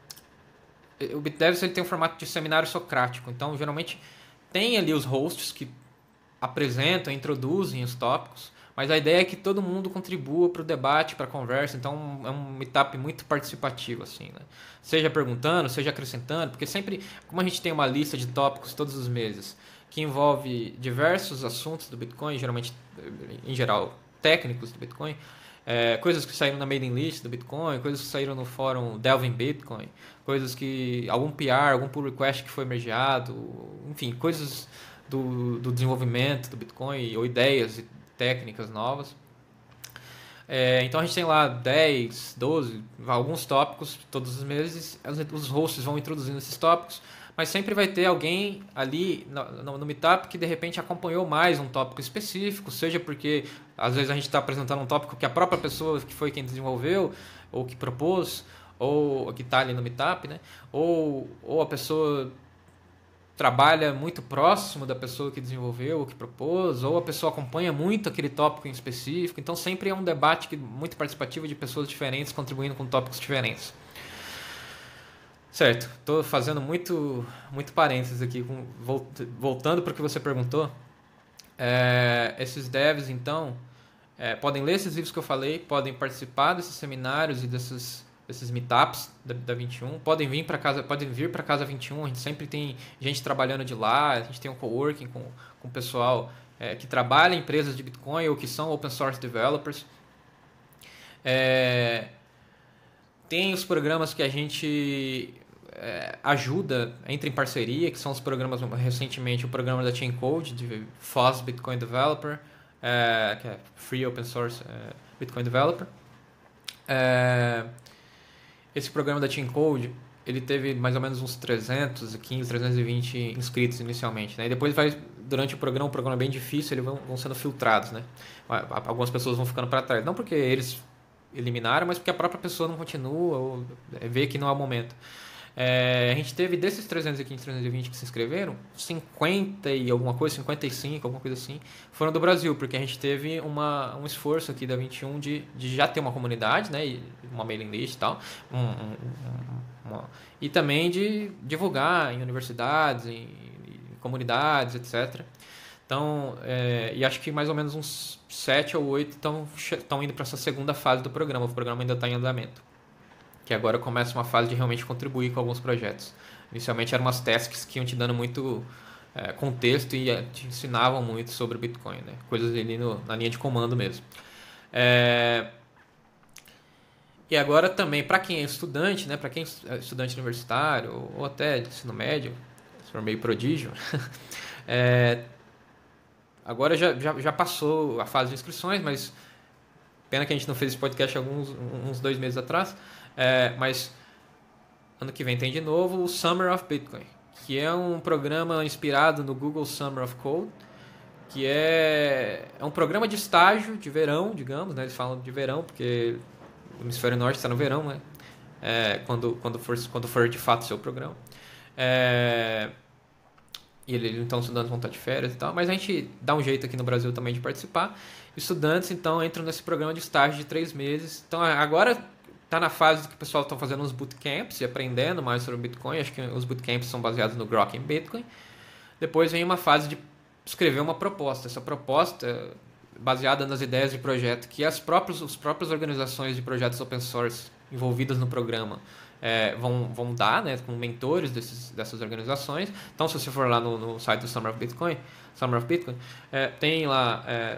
Speaker 2: o BitDevs ele tem um formato de seminário socrático, então geralmente tem ali os hosts que apresentam, introduzem os tópicos, mas a ideia é que todo mundo contribua para o debate, para a conversa, então é um meetup muito participativo, assim, né? Seja perguntando, seja acrescentando, porque sempre, como a gente tem uma lista de tópicos todos os meses, que envolve diversos assuntos do Bitcoin, geralmente, em geral, técnicos do Bitcoin, é, coisas que saíram na mailing list do Bitcoin, coisas que saíram no fórum Delving Bitcoin, coisas que, algum P R, algum pull request que foi mergeado, enfim, coisas do, do desenvolvimento do Bitcoin, ou ideias técnicas novas. É, então a gente tem lá dez, doze, alguns tópicos todos os meses, os hosts vão introduzindo esses tópicos, mas sempre vai ter alguém ali no, no, no Meetup que de repente acompanhou mais um tópico específico, seja porque às vezes a gente está apresentando um tópico que a própria pessoa que foi quem desenvolveu, ou que propôs, ou que está ali no Meetup, né? ou, ou a pessoa trabalha muito próximo da pessoa que desenvolveu ou que propôs, ou a pessoa acompanha muito aquele tópico em específico. Então sempre é um debate que, muito participativo de pessoas diferentes contribuindo com tópicos diferentes. Certo, estou fazendo muito, muito parênteses aqui, com, voltando para o que você perguntou. É, esses devs, então, é, podem ler esses livros que eu falei, podem participar desses seminários e desses... esses meetups da, da vinte e um, podem vir para casa, podem vir para casa vinte e um, a gente sempre tem gente trabalhando de lá, a gente tem um coworking com com pessoal é, que trabalha em empresas de Bitcoin ou que são open source developers. É, tem os programas que a gente é, ajuda, entra em parceria, que são os programas, recentemente o programa da Chaincode, de F O S Bitcoin Developer, é, que é Free Open Source é, Bitcoin Developer. É, Esse programa da Chaincode, ele teve mais ou menos uns trezentos e quinze, trezentos e vinte inscritos inicialmente, né? E depois vai, durante o programa, um programa bem difícil, eles vão, vão sendo filtrados, né? Algumas pessoas vão ficando para trás. Não porque eles eliminaram, mas porque a própria pessoa não continua ou vê que não é o momento. É, a gente teve desses trezentos e quinze, trezentos e vinte que se inscreveram, cinquenta e alguma coisa, cinquenta e cinco, alguma coisa assim, foram do Brasil, porque a gente teve uma, um esforço aqui da vinte e um de, de já ter uma comunidade, né, uma mailing list e tal, um, um, uma, e também de divulgar em universidades, em, em comunidades, etcétera. Então, é, e acho que mais ou menos uns sete ou oito estão indo para essa segunda fase do programa. O programa ainda está em andamento. Que agora começa uma fase de realmente contribuir com alguns projetos. Inicialmente eram umas tasks que iam te dando muito é, contexto e te ensinavam muito sobre o Bitcoin, né? Coisas ali no, na linha de comando mesmo. É... E agora também, para quem é estudante, né? Para quem é estudante universitário ou até de ensino médio, se for meio prodígio, é... agora já, já, já passou a fase de inscrições, mas pena que a gente não fez esse podcast alguns uns dois meses atrás. É, mas ano que vem tem de novo o Summer of Bitcoin, que é um programa inspirado no Google Summer of Code, que é, é um programa de estágio de verão, digamos, né? Eles falam de verão porque o hemisfério norte está no verão, né? É, quando, quando, for, quando for de fato seu programa. É, e eles então estudantes vão estar de férias e tal, mas a gente dá um jeito aqui no Brasil também de participar. Estudantes então entram nesse programa de estágio de três meses. Então agora está na fase que o pessoal está fazendo uns bootcamps e aprendendo mais sobre o Bitcoin. Acho que os bootcamps são baseados no Grok em Bitcoin. Depois vem uma fase de escrever uma proposta. Essa proposta baseada nas ideias de projeto que as próprias, as próprias organizações de projetos open source envolvidas no programa é, vão, vão dar, né, com mentores desses, dessas organizações. Então, se você for lá no, no site do Summer of Bitcoin, Summer of Bitcoin é, tem lá é,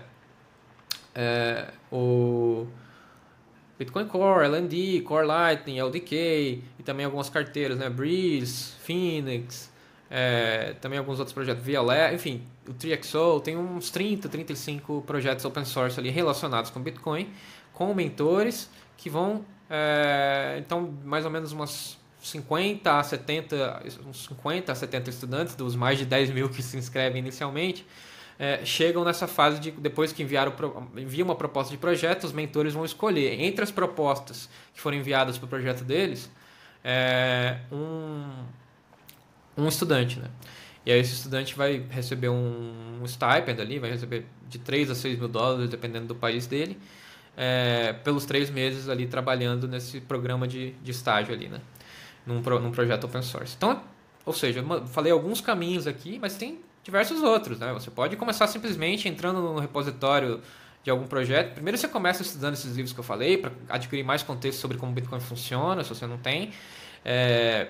Speaker 2: é, o Bitcoin Core, L N D, Core Lightning, L D K e também algumas carteiras, né? Breeze, Phoenix, é, também alguns outros projetos, V L E, enfim, o três X O, tem uns trinta, trinta e cinco projetos open source ali relacionados com Bitcoin, com mentores que vão, é, então, mais ou menos umas cinquenta a setenta, uns cinquenta a setenta estudantes dos mais de dez mil que se inscrevem inicialmente, É, chegam nessa fase de, depois que enviaram, enviam uma proposta de projeto, os mentores vão escolher, entre as propostas que foram enviadas para o projeto deles, é, um, um estudante, né? E aí esse estudante vai receber um, um stipend ali, vai receber de três a seis mil dólares, dependendo do país dele, é, pelos três meses ali trabalhando nesse programa de, de estágio ali, né? Num, pro, num projeto open source. Então, ou seja, eu falei alguns caminhos aqui, mas tem diversos outros, né? Você pode começar simplesmente entrando no repositório de algum projeto. Primeiro você começa estudando esses livros que eu falei, para adquirir mais contexto sobre como o Bitcoin funciona, se você não tem. É...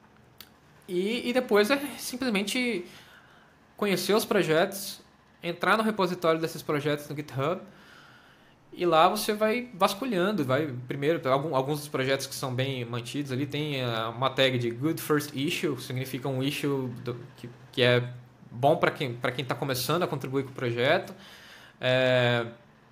Speaker 2: E, e depois é simplesmente conhecer os projetos, entrar no repositório desses projetos no GitHub, e lá você vai vasculhando, vai primeiro, alguns dos projetos que são bem mantidos ali, tem uma tag de Good First Issue, que significa um issue do, que, que é bom para quem para quem está começando a contribuir com o projeto. É...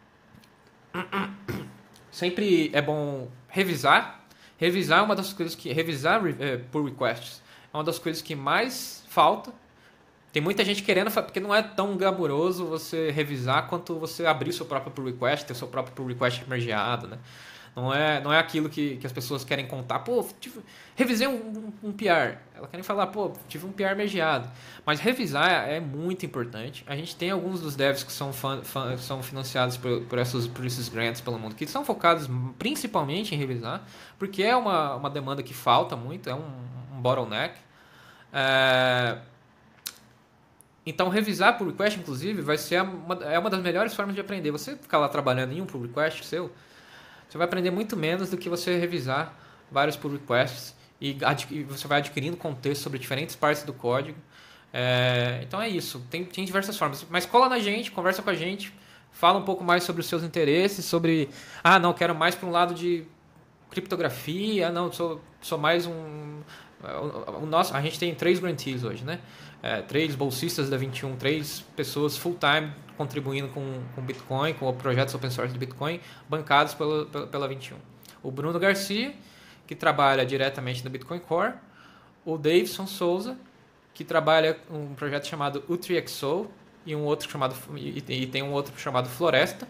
Speaker 2: Sempre é bom revisar. Revisar é uma das coisas que revisar é, pull requests é uma das coisas que mais falta. Tem muita gente querendo, porque não é tão glamuroso você revisar quanto você abrir seu próprio pull request, ter seu próprio pull request mergeado, né? Não é, não é aquilo que, que as pessoas querem contar. Pô, tive, revisei um, um, um P R. Elas querem falar, pô, tive um P R mergeado. Mas revisar é muito importante. A gente tem alguns dos devs que são, fan, fan, são financiados por, por, essas, por esses grants pelo mundo, que são focados principalmente em revisar, porque é uma, uma demanda que falta muito, é um, um bottleneck. É... Então, revisar pull request, inclusive, vai ser uma, é uma das melhores formas de aprender. Você ficar lá trabalhando em um pull request seu, você vai aprender muito menos do que você revisar vários pull requests e, e você vai adquirindo contexto sobre diferentes partes do código. É, então é isso, tem, tem diversas formas. Mas cola na gente, conversa com a gente, fala um pouco mais sobre os seus interesses, sobre, ah, não, quero mais para um lado de criptografia, não, sou, sou mais um... O, o nosso, a gente tem três grantees hoje, né? É, três bolsistas da vinte e um, três pessoas full-time contribuindo com, com Bitcoin, com projetos open source de Bitcoin, bancados pela, pela, pela vinte e um. O Bruno Garcia, que trabalha diretamente no Bitcoin Core, o Davidson Souza, que trabalha com um projeto chamado U três X O e, um outro chamado, e, e tem um outro chamado Floresta,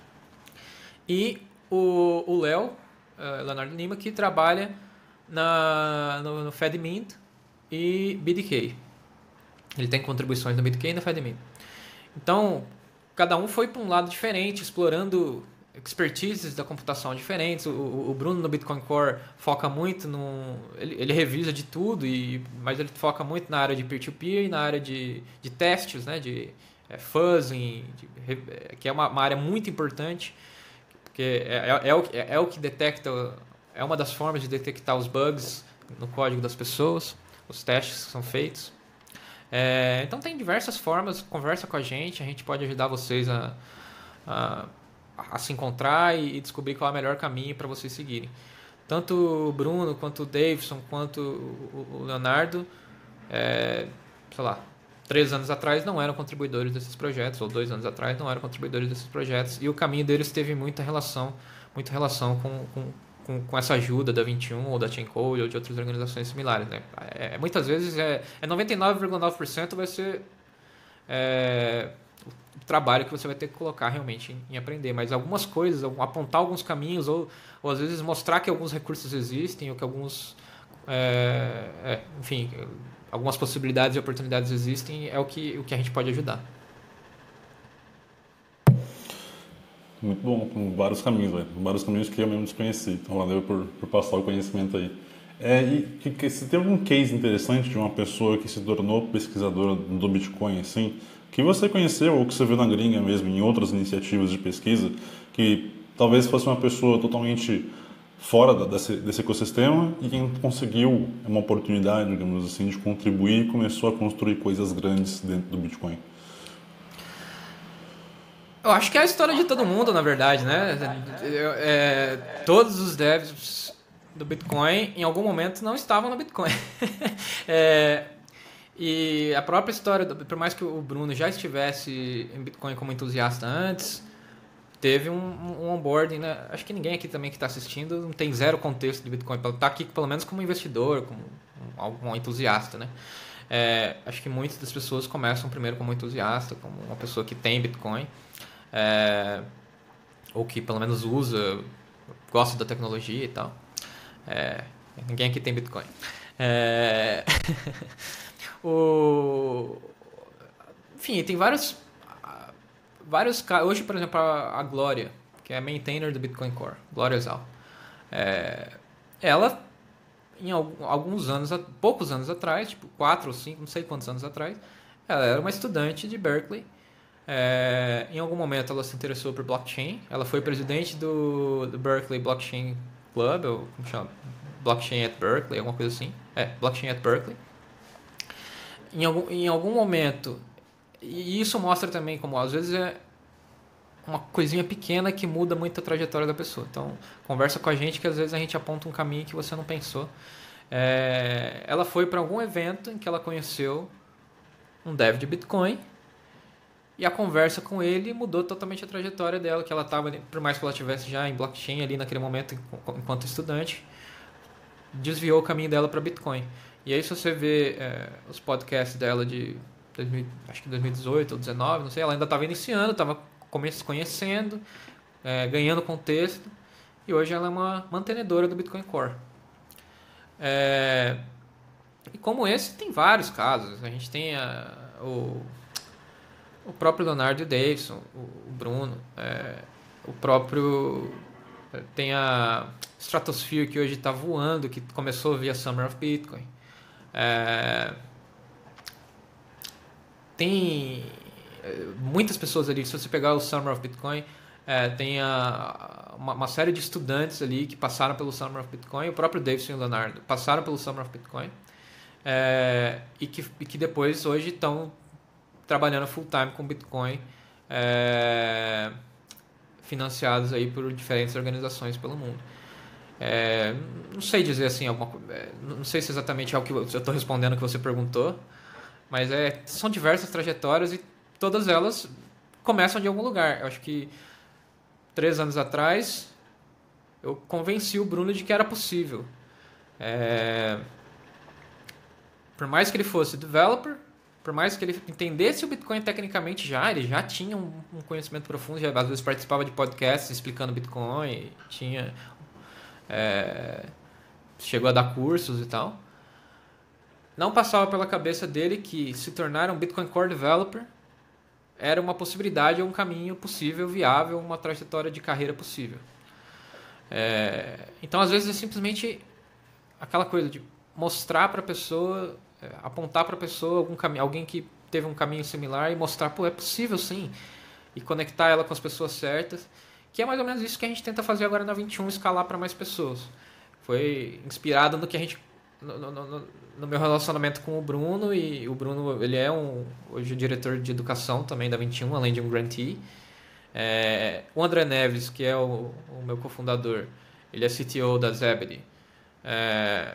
Speaker 2: e o Léo, uh, Leonardo Lima, que trabalha na, no, no FedMint e B D K. Ele tem contribuições no B D K e na FedMint. Então, cada um foi para um lado diferente, explorando expertises da computação diferentes. O, o Bruno no Bitcoin Core foca muito no... Ele, ele revisa de tudo, e, mas ele foca muito na área de peer-to-peer e na área de, de testes, né? De é, fuzzing, de, que é uma, uma área muito importante, porque é, é, é, o, é, é o que detecta... É uma das formas de detectar os bugs no código das pessoas, os testes que são feitos. É, então tem diversas formas, conversa com a gente, a gente pode ajudar vocês a, a, a se encontrar e, e descobrir qual é o melhor caminho para vocês seguirem. Tanto o Bruno, quanto o Davidson, quanto o, o Leonardo, é, sei lá, três anos atrás não eram contribuidores desses projetos, ou dois anos atrás não eram contribuidores desses projetos, e o caminho deles teve muita relação, muita relação com, com Com, com essa ajuda da vinte e um ou da Chaincode ou de outras organizações similares, né? É, muitas vezes é, é noventa e nove vírgula nove por cento vai ser é, o trabalho que você vai ter que colocar realmente em, em aprender, mas algumas coisas, apontar alguns caminhos ou, ou às vezes mostrar que alguns recursos existem ou que alguns é, é, enfim, algumas possibilidades e oportunidades existem, é o que, o que a gente pode ajudar.
Speaker 1: Muito bom, com vários caminhos, velho. Vários caminhos que eu mesmo desconheci. Então, valeu por, por passar o conhecimento aí. É, e que, que, se tem algum case interessante de uma pessoa que se tornou pesquisadora do Bitcoin, assim, que você conheceu ou que você viu na gringa mesmo, em outras iniciativas de pesquisa, que talvez fosse uma pessoa totalmente fora da, desse, desse ecossistema e quem conseguiu uma oportunidade, digamos assim, de contribuir e começou a construir coisas grandes dentro do Bitcoin?
Speaker 2: Eu acho que é a história de todo mundo, na verdade, né? É, todos os devs do Bitcoin, em algum momento, não estavam no Bitcoin. é, e a própria história, por mais que o Bruno já estivesse em Bitcoin como entusiasta antes, teve um, um onboarding, né? Acho que ninguém aqui também que está assistindo não tem zero contexto de Bitcoin. Está aqui pelo menos como investidor, como um, um entusiasta, né? É, acho que muitas das pessoas começam primeiro como entusiasta, como uma pessoa que tem Bitcoin. É, ou que pelo menos usa, gosta da tecnologia e tal. É, ninguém aqui tem Bitcoin. É, o, enfim, tem vários, vários hoje, por exemplo, a, a Glória, que é a maintainer do Bitcoin Core, Glória Zal. É, ela, em alguns anos, poucos anos atrás, tipo quatro ou cinco, não sei quantos anos atrás, ela era uma estudante de Berkeley. É, em algum momento ela se interessou por blockchain. Ela foi presidente do, do Berkeley Blockchain Club, ou como chama? Blockchain at Berkeley, alguma coisa assim. É, Blockchain at Berkeley. Em algum, em algum momento, e isso mostra também como às vezes é uma coisinha pequena que muda muito a trajetória da pessoa. Então, conversa com a gente que às vezes a gente aponta um caminho que você não pensou. É, ela foi para algum evento em que ela conheceu um dev de Bitcoin. E a conversa com ele mudou totalmente a trajetória dela, que ela estava, por mais que ela estivesse já em blockchain ali naquele momento, enquanto estudante, desviou o caminho dela para Bitcoin. E aí se você vê é, os podcasts dela de dois mil, acho que dois mil e dezoito ou dois mil e dezenove, não sei, ela ainda estava iniciando, estava conhecendo, é, ganhando contexto, e hoje ela é uma mantenedora do Bitcoin Core. É, e como esse, tem vários casos. A gente tem a, o... O próprio Leonardo e o Davidson, o Bruno, é, o próprio... Tem a Stratosphere, que hoje está voando, que começou via Summer of Bitcoin. É, tem muitas pessoas ali, se você pegar o Summer of Bitcoin, é, tem a, uma, uma série de estudantes ali que passaram pelo Summer of Bitcoin, o próprio Davidson e o Leonardo passaram pelo Summer of Bitcoin, é, e, que, e que depois hoje estão trabalhando full time com Bitcoin, é, financiados aí por diferentes organizações pelo mundo. É, não sei dizer assim, alguma, não sei se exatamente é o que eu estou respondendo o que você perguntou, mas é, são diversas trajetórias e todas elas começam de algum lugar. Eu acho que três anos atrás eu convenci o Bruno de que era possível. É, por mais que ele fosse developer, por mais que ele entendesse o Bitcoin tecnicamente já, ele já tinha um, um conhecimento profundo, já às vezes participava de podcasts explicando Bitcoin, tinha, é, chegou a dar cursos e tal. Não passava pela cabeça dele que se tornar um Bitcoin Core Developer era uma possibilidade, um caminho possível, viável, uma trajetória de carreira possível. É, então, às vezes, é simplesmente aquela coisa de mostrar para a pessoa, é, apontar para a pessoa algum caminho, alguém que teve um caminho similar e mostrar, pô, é possível sim, e conectar ela com as pessoas certas, que é mais ou menos isso que a gente tenta fazer agora na vinte e um, escalar para mais pessoas. Foi inspirado no que a gente... No, no, no, no meu relacionamento com o Bruno, e o Bruno, ele é um, hoje o diretor de educação também da vinte e um, além de um grantee. É, o André Neves, que é o, o meu cofundador, ele é C T O da Zebedee. É,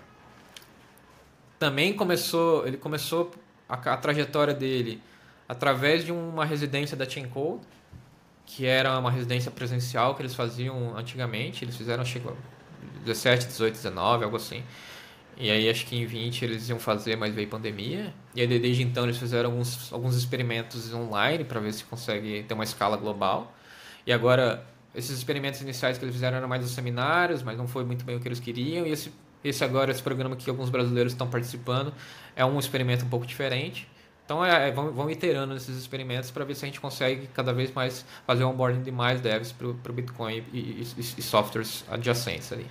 Speaker 2: também começou, ele começou a, a trajetória dele através de uma residência da Chain Code, que era uma residência presencial que eles faziam antigamente. Eles fizeram, acho que dezessete, dezoito, dezenove, algo assim. E aí acho que em vinte eles iam fazer, mas veio pandemia. E aí desde então eles fizeram alguns, alguns experimentos online para ver se consegue ter uma escala global. E agora esses experimentos iniciais que eles fizeram eram mais os seminários, mas não foi muito bem o que eles queriam. E esse, esse agora, esse programa que alguns brasileiros estão participando, é um experimento um pouco diferente. Então é, vão, vão iterando nesses experimentos para ver se a gente consegue cada vez mais fazer o onboarding de mais devs para o Bitcoin e, e, e softwares adjacentes ali.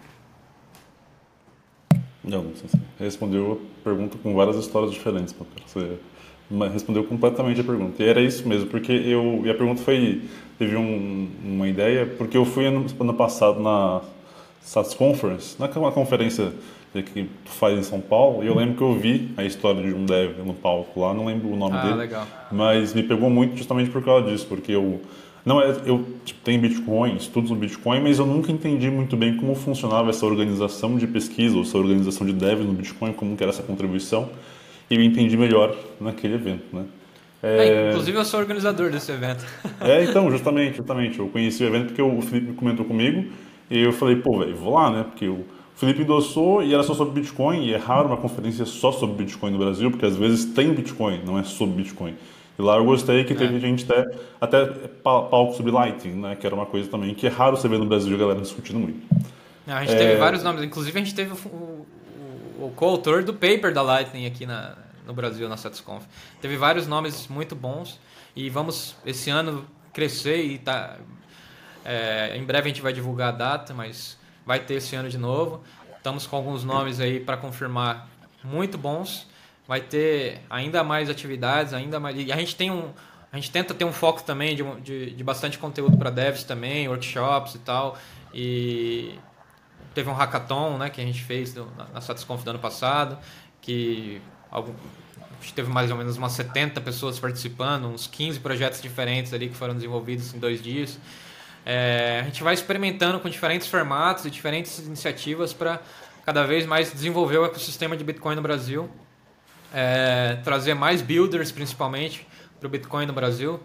Speaker 1: Não, você respondeu a pergunta com várias histórias diferentes, você respondeu completamente a pergunta. E era isso mesmo, porque eu, e a pergunta foi, teve um, uma ideia, porque eu fui ano, ano passado na SATS Conference, naquela conferência que tu faz em São Paulo, e eu lembro que eu vi a história de um dev no palco lá, não lembro o nome
Speaker 2: ah,
Speaker 1: dele,
Speaker 2: legal.
Speaker 1: Mas me pegou muito justamente por causa disso, porque eu não é, eu tipo, tenho Bitcoin, estudo no Bitcoin, mas eu nunca entendi muito bem como funcionava essa organização de pesquisa, ou essa organização de dev no Bitcoin, como que era essa contribuição, e eu entendi melhor naquele evento, né?
Speaker 2: É... É, inclusive eu sou organizador desse evento.
Speaker 1: É, então, justamente, justamente, eu conheci o evento porque o Felipe comentou comigo, e eu falei, pô, velho, vou lá, né, porque o Felipe endossou e era só sobre Bitcoin, e é raro uma conferência só sobre Bitcoin no Brasil, porque às vezes tem Bitcoin, não é sobre Bitcoin. E lá eu gostei que teve é. gente até, até palco sobre Lightning, né? Que era uma coisa também que é raro você ver no Brasil a galera discutindo muito.
Speaker 2: A gente é... teve vários nomes, inclusive a gente teve o, o, o coautor do paper da Lightning aqui na, no Brasil, na SatisConf. Teve vários nomes muito bons e vamos esse ano crescer e tá... É, em breve a gente vai divulgar a data, mas vai ter esse ano de novo. Estamos com alguns nomes aí para confirmar muito bons. Vai ter ainda mais atividades, ainda mais. E a gente tem um, a gente tenta ter um foco também de, de, de bastante conteúdo para devs também, workshops e tal. E teve um hackathon, né, que a gente fez do, na, na SatisConf do ano passado, que algum, a gente teve mais ou menos umas setenta pessoas participando, uns quinze projetos diferentes ali que foram desenvolvidos em dois dias. É, a gente vai experimentando com diferentes formatos e diferentes iniciativas para cada vez mais desenvolver o ecossistema de Bitcoin no Brasil. É, trazer mais builders, principalmente, para o Bitcoin no Brasil.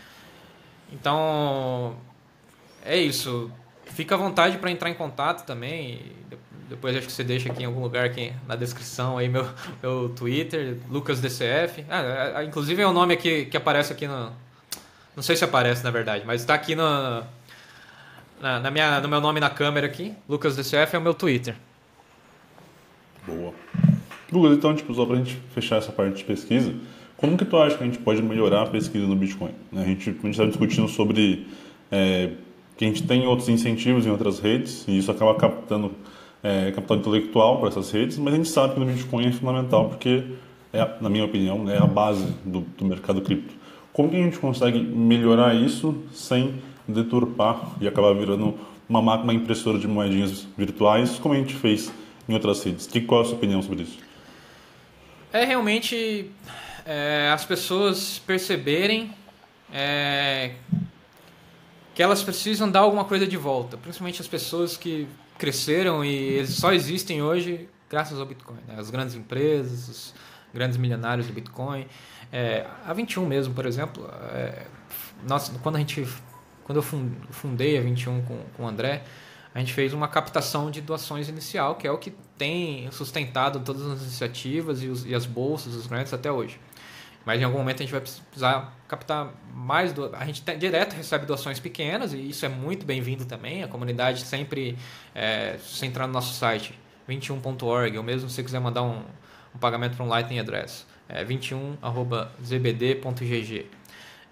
Speaker 2: Então, é isso. Fica à vontade para entrar em contato também. Depois acho que você deixa aqui em algum lugar aqui na descrição aí meu, meu Twitter, LucasDCF. Ah, inclusive é o nome aqui que aparece aqui no... Não sei se aparece, na verdade, mas está aqui no, na, na minha, no meu nome na câmera aqui. LucasDCF é o meu Twitter.
Speaker 1: Boa. Douglas, então, tipo, só para a gente fechar essa parte de pesquisa, como que tu acha que a gente pode melhorar a pesquisa no Bitcoin? A gente está discutindo sobre é, que a gente tem outros incentivos em outras redes e isso acaba captando é, capital intelectual para essas redes, mas a gente sabe que no Bitcoin é fundamental porque, é, na minha opinião, é a base do, do mercado cripto. Como que a gente consegue melhorar isso sem deturpar e acabar virando uma máquina impressora de moedinhas virtuais, como a gente fez em outras redes? Que, qual é a sua opinião sobre isso?
Speaker 2: É realmente é, as pessoas perceberem é, que elas precisam dar alguma coisa de volta, principalmente as pessoas que cresceram e só existem hoje graças ao Bitcoin, né? As grandes empresas, os grandes milionários do Bitcoin. É, a vinte e um mesmo, por exemplo, é, nossa, quando, a gente, quando eu fundei a vinte e um com, com o André, a gente fez uma captação de doações inicial, que é o que tem sustentado todas as iniciativas e, os, e as bolsas, os grants até hoje. Mas em algum momento a gente vai precisar captar mais... Do... A gente tem, direto recebe doações pequenas e isso é muito bem-vindo também. A comunidade sempre, é, se você entrar no nosso site, vinte e um ponto org, ou mesmo se você quiser mandar um, um pagamento para um Lightning Address, é vinte e um arroba z b d ponto g g.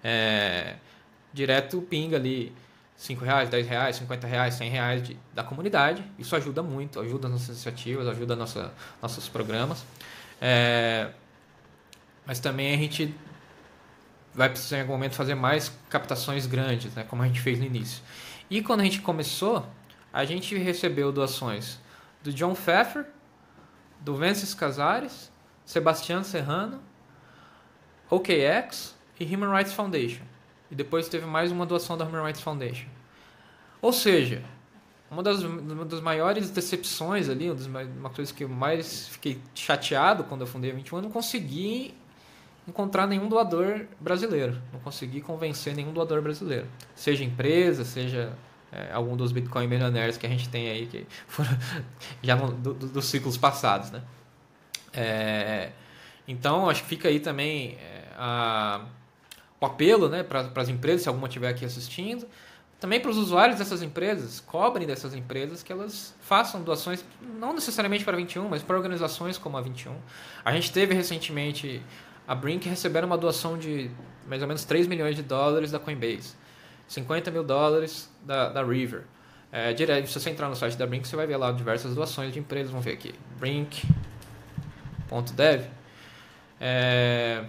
Speaker 2: é, direto pinga ali cinco reais, dez reais, cinquenta reais, cem reais de, da comunidade. Isso ajuda muito, ajuda as nossas iniciativas, ajuda nossa, nossos programas. É, mas também a gente vai precisar em algum momento fazer mais captações grandes, né, como a gente fez no início. E quando a gente começou, a gente recebeu doações do John Pfeffer, do Vences Casares, Sebastião Serrano, O K X e Human Rights Foundation. E depois teve mais uma doação da Human Rights Foundation. Ou seja, uma das, uma das maiores decepções ali, uma coisa que eu mais fiquei chateado quando eu fundei a vinte e um, eu não consegui encontrar nenhum doador brasileiro. Não consegui convencer nenhum doador brasileiro. Seja empresa, seja é, algum dos Bitcoin milionários que a gente tem aí, que foram já no, do, do, dos ciclos passados, né? É, então, acho que fica aí também é, a, o apelo, né, para as empresas, se alguma estiver aqui assistindo. Também para os usuários dessas empresas, cobrem dessas empresas que elas façam doações, não necessariamente para a vinte e um, mas para organizações como a vinte e um. A gente teve recentemente a Brink recebendo uma doação de mais ou menos três milhões de dólares da Coinbase, cinquenta mil dólares da, da River. É, direto, se você entrar no site da Brink, você vai ver lá diversas doações de empresas. Vamos ver aqui, brink ponto dev. É,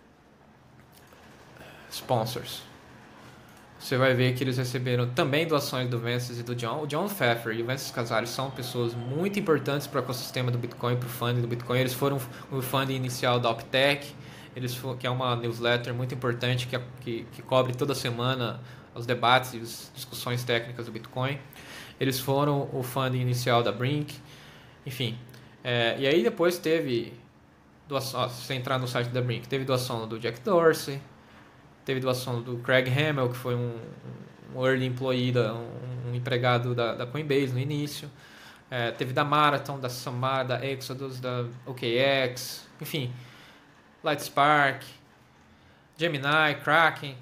Speaker 2: sponsors. Você vai ver que eles receberam também doações do Vences e do John. O John Pfeffer e o Vences Casares são pessoas muito importantes para o ecossistema do Bitcoin, para o funding do Bitcoin. Eles foram o funding inicial da Optech, eles foram, que é uma newsletter muito importante que, que, que cobre toda semana os debates e as discussões técnicas do Bitcoin. Eles foram o funding inicial da Brink. Enfim. É, e aí depois teve doação, ó, se você entrar no site da Brink, teve doação do Jack Dorsey, teve doação do Craig Hamill, que foi um, um early employee, da, um, um empregado da, da Coinbase no início. É, teve da Marathon, da Samara, da Exodus, da O K X, enfim, Lightspark, Gemini, Kraken,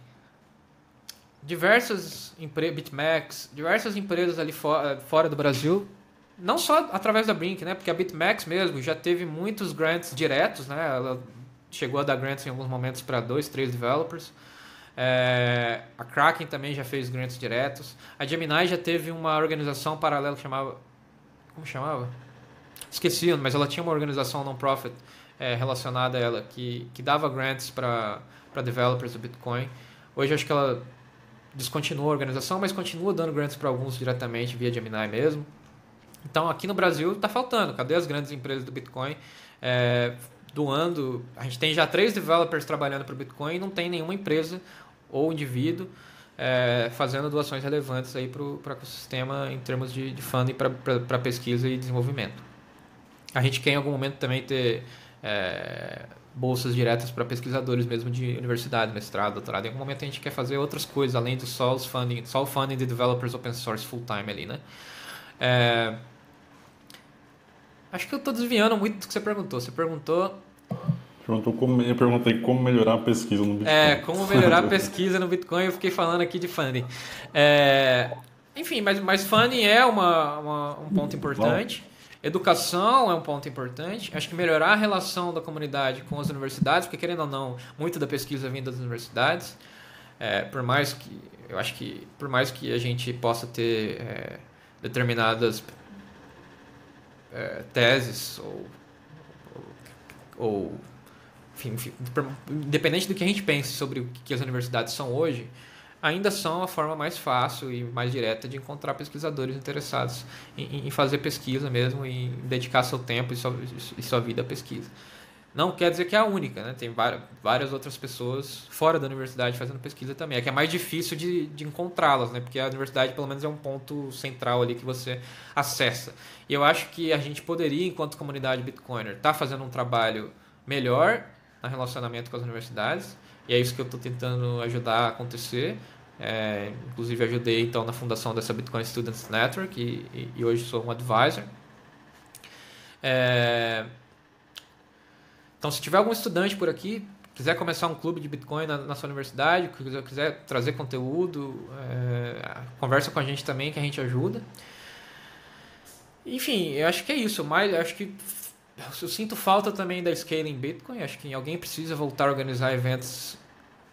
Speaker 2: diversas empresas, BitMEX, diversas empresas ali fora, fora do Brasil, não só através da Brink, né? Porque a BitMEX mesmo já teve muitos grants diretos, né? Ela chegou a dar grants em alguns momentos para dois, três developers. É, a Kraken também já fez grants diretos. A Gemini já teve uma organização paralela que chamava... Como chamava? Esqueci, mas ela tinha uma organização non-profit é, relacionada a ela que, que dava grants para developers do Bitcoin. Hoje acho que ela descontinuou a organização, mas continua dando grants para alguns diretamente via Gemini mesmo. Então aqui no Brasil está faltando. Cadê as grandes empresas do Bitcoin é, doando? A gente tem já três developers trabalhando para o Bitcoin e não tem nenhuma empresa ou indivíduo é, fazendo doações relevantes para o ecossistema em termos de, de funding para pesquisa e desenvolvimento. A gente quer em algum momento também ter é, bolsas diretas para pesquisadores mesmo de universidade, mestrado, doutorado. Em algum momento a gente quer fazer outras coisas além do só, os funding, só o funding de developers open source full time ali, né? É, acho que eu estou desviando muito do que você perguntou. Você perguntou...
Speaker 1: Perguntou como, eu perguntei como melhorar a pesquisa no Bitcoin.
Speaker 2: É, como melhorar a pesquisa no Bitcoin. Eu fiquei falando aqui de funding. É, enfim, mas, mas funding é uma, uma, um ponto importante. Bom. Educação é um ponto importante. Acho que melhorar a relação da comunidade com as universidades, porque querendo ou não, muito da pesquisa vem das universidades. É, por mais que... Eu acho que por mais que a gente possa ter é, determinadas é, teses ou... ou, ou Enfim, independente do que a gente pense sobre o que as universidades são hoje, ainda são a forma mais fácil e mais direta de encontrar pesquisadores interessados em, em fazer pesquisa mesmo, em dedicar seu tempo e sua, e sua vida à pesquisa. Não quer dizer que é a única, né? Tem várias outras pessoas fora da universidade fazendo pesquisa também. É que é mais difícil de, de encontrá-las, né? Porque a universidade, pelo menos, é um ponto central ali que você acessa. E eu acho que a gente poderia, enquanto comunidade Bitcoiner, estar tá fazendo um trabalho melhor no relacionamento com as universidades, e é isso que eu estou tentando ajudar a acontecer. É, inclusive ajudei então na fundação dessa Bitcoin Students Network e, e, e hoje sou um advisor. É, então, se tiver algum estudante por aqui, quiser começar um clube de Bitcoin na, na sua universidade, quiser, quiser trazer conteúdo, é, conversa com a gente também que a gente ajuda. Enfim, eu acho que é isso. Mas eu acho que eu sinto falta também da Scaling Bitcoin. Acho que alguém precisa voltar a organizar eventos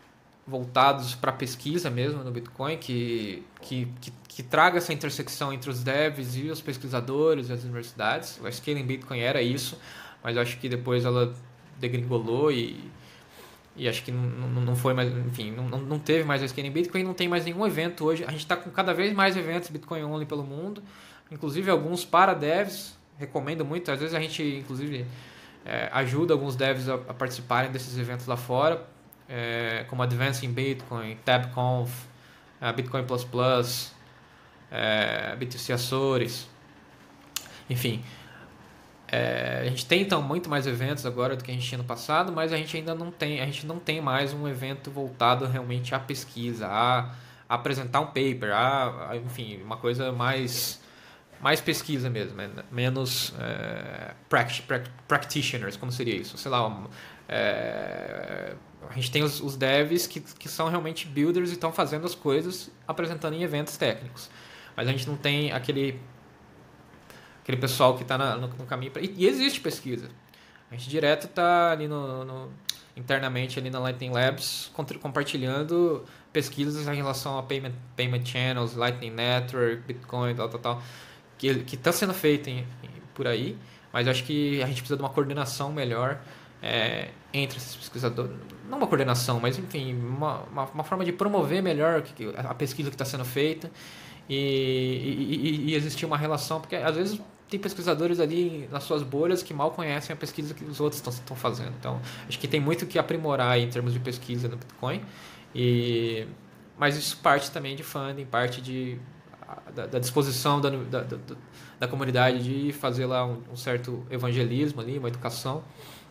Speaker 2: voltados para pesquisa mesmo no Bitcoin, que, que, que, que traga essa intersecção entre os devs e os pesquisadores e as universidades. O Scaling Bitcoin era isso, mas eu acho que depois ela degringolou e, e acho que não, não, não foi mais, enfim, não, não teve mais o Scaling Bitcoin, não tem mais nenhum evento hoje. A gente está com cada vez mais eventos Bitcoin Only pelo mundo, inclusive alguns para devs, recomendo muito. Às vezes a gente, inclusive, é, ajuda alguns devs a, a participarem desses eventos lá fora, é, como Advancing Bitcoin, TabConf, a Bitcoin Plus Plus, é, B T C Açores, enfim. É, a gente tem então muito mais eventos agora do que a gente tinha no passado, mas a gente ainda não tem, a gente não tem mais um evento voltado realmente à pesquisa, a, a apresentar um paper, a, a, enfim, uma coisa mais, mais pesquisa mesmo, menos é, practi- practitioners, como seria isso? Sei lá, um, é, a gente tem os, os devs que, que são realmente builders e estão fazendo as coisas, apresentando em eventos técnicos, mas a gente não tem aquele aquele pessoal que está no, no caminho pra, e, e existe pesquisa, a gente direto está ali no, no internamente ali na Lightning Labs compartilhando pesquisas em relação a payment, payment channels, Lightning Network, Bitcoin, tal, tal, tal, que que está sendo feito em, por aí, mas eu acho que a gente precisa de uma coordenação melhor é, entre esses pesquisadores, não uma coordenação, mas enfim, uma, uma, uma forma de promover melhor a pesquisa que está sendo feita e, e, e existir uma relação, porque às vezes tem pesquisadores ali nas suas bolhas que mal conhecem a pesquisa que os outros estão fazendo. Então, acho que tem muito que aprimorar em termos de pesquisa no Bitcoin, e, mas isso parte também de funding, parte de, da, da disposição da, da, da, da comunidade de fazer lá um, um certo evangelismo ali, uma educação.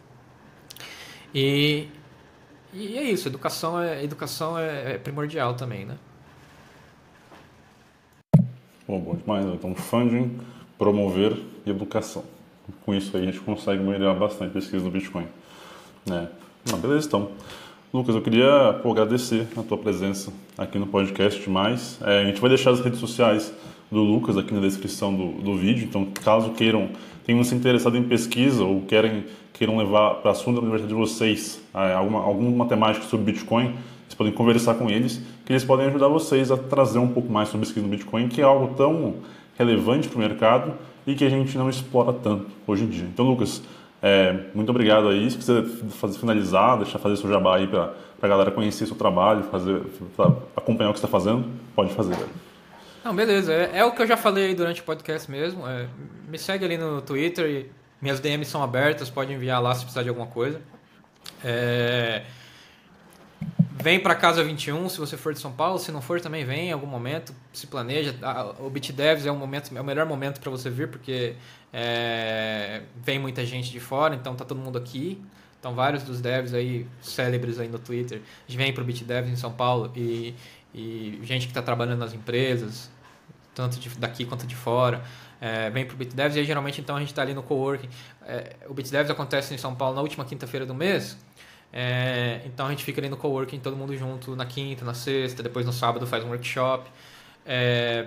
Speaker 2: E, e é isso, educação é, educação é, é primordial também, né?
Speaker 1: Bom, bom demais. Então, funding, promover e educação. Com isso aí a gente consegue melhorar bastante a pesquisa do Bitcoin. É. Ah, beleza, então. Lucas, eu queria pô, agradecer a tua presença aqui no podcast mais. É, a gente vai deixar as redes sociais do Lucas aqui na descrição do, do vídeo, então caso queiram, tenham se interessado em pesquisa ou querem, queiram levar para a assunto da universidade de vocês é, alguma, alguma temática sobre Bitcoin, vocês podem conversar com eles, que eles podem ajudar vocês a trazer um pouco mais sobre pesquisa no Bitcoin, que é algo tão relevante para o mercado e que a gente não explora tanto hoje em dia. Então, Lucas, é, muito obrigado aí. Se quiser fazer, finalizar, deixar fazer seu jabá aí para a galera conhecer seu trabalho, fazer, acompanhar o que você está fazendo, pode fazer. Velho.
Speaker 2: Não, beleza. É, é o que eu já falei durante o podcast mesmo. É, me segue ali no Twitter e minhas D Ms são abertas, pode enviar lá se precisar de alguma coisa. É, vem para Casa vinte e um se você for de São Paulo, se não for também vem em algum momento, se planeja. O BitDevs é, um momento, é o melhor momento para você vir, porque é, vem muita gente de fora, então tá todo mundo aqui. Então vários dos devs aí, célebres aí no Twitter, vêm para o BitDevs em São Paulo e, e gente que está trabalhando nas empresas, tanto de, daqui quanto de fora, é, vem para o BitDevs e aí, geralmente então a gente está ali no coworking. É, o BitDevs acontece em São Paulo na última quinta-feira do mês. É, então a gente fica ali no coworking, todo mundo junto na quinta, na sexta, depois no sábado faz um workshop. É,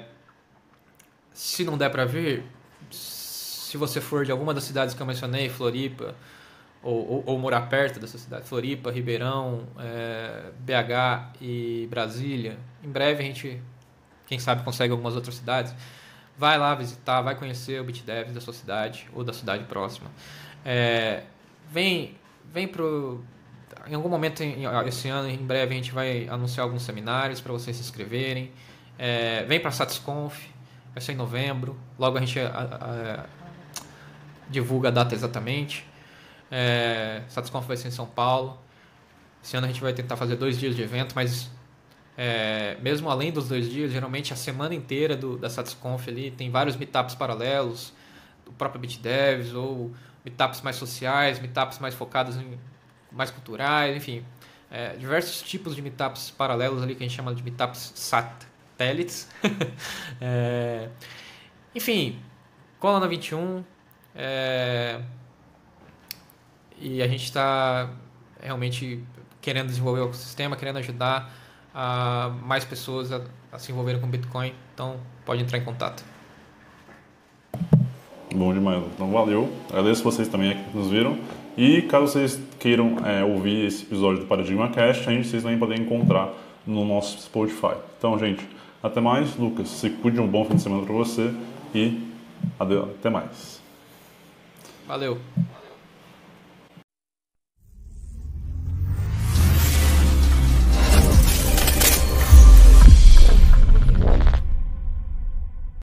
Speaker 2: se não der para vir, se você for de alguma das cidades que eu mencionei, Floripa, ou, ou, ou morar perto dessa cidade, Floripa, Ribeirão, é, B H e Brasília, em breve a gente, quem sabe, consegue algumas outras cidades. Vai lá visitar, vai conhecer o BitDevs da sua cidade ou da cidade próxima. É, vem, vem pro Em algum momento esse ano, em breve, a gente vai anunciar alguns seminários para vocês se inscreverem. É, vem para a SatisConf, vai ser em novembro. Logo a gente a, a, divulga a data exatamente. É, SatisConf vai ser em São Paulo. Esse ano a gente vai tentar fazer dois dias de evento, mas é, mesmo além dos dois dias, geralmente a semana inteira do, da SatisConf ali tem vários meetups paralelos, do próprio BitDevs, ou meetups mais sociais, meetups mais focados em mais culturais, enfim, é, diversos tipos de meetups paralelos ali que a gente chama de meetups satélites. é, enfim, cola na vinte e um, é, e a gente está realmente querendo desenvolver o ecossistema, querendo ajudar a mais pessoas a, a se envolverem com Bitcoin, então pode entrar em contato.
Speaker 1: Bom demais, então valeu, agradeço vocês também que nos viram. E caso vocês queiram é, ouvir esse episódio do Paradigma Cast, a gente, vocês também podem encontrar no nosso Spotify. Então, gente, até mais. Lucas, se cuide, um bom fim de semana para você e adeus, até mais.
Speaker 2: Valeu.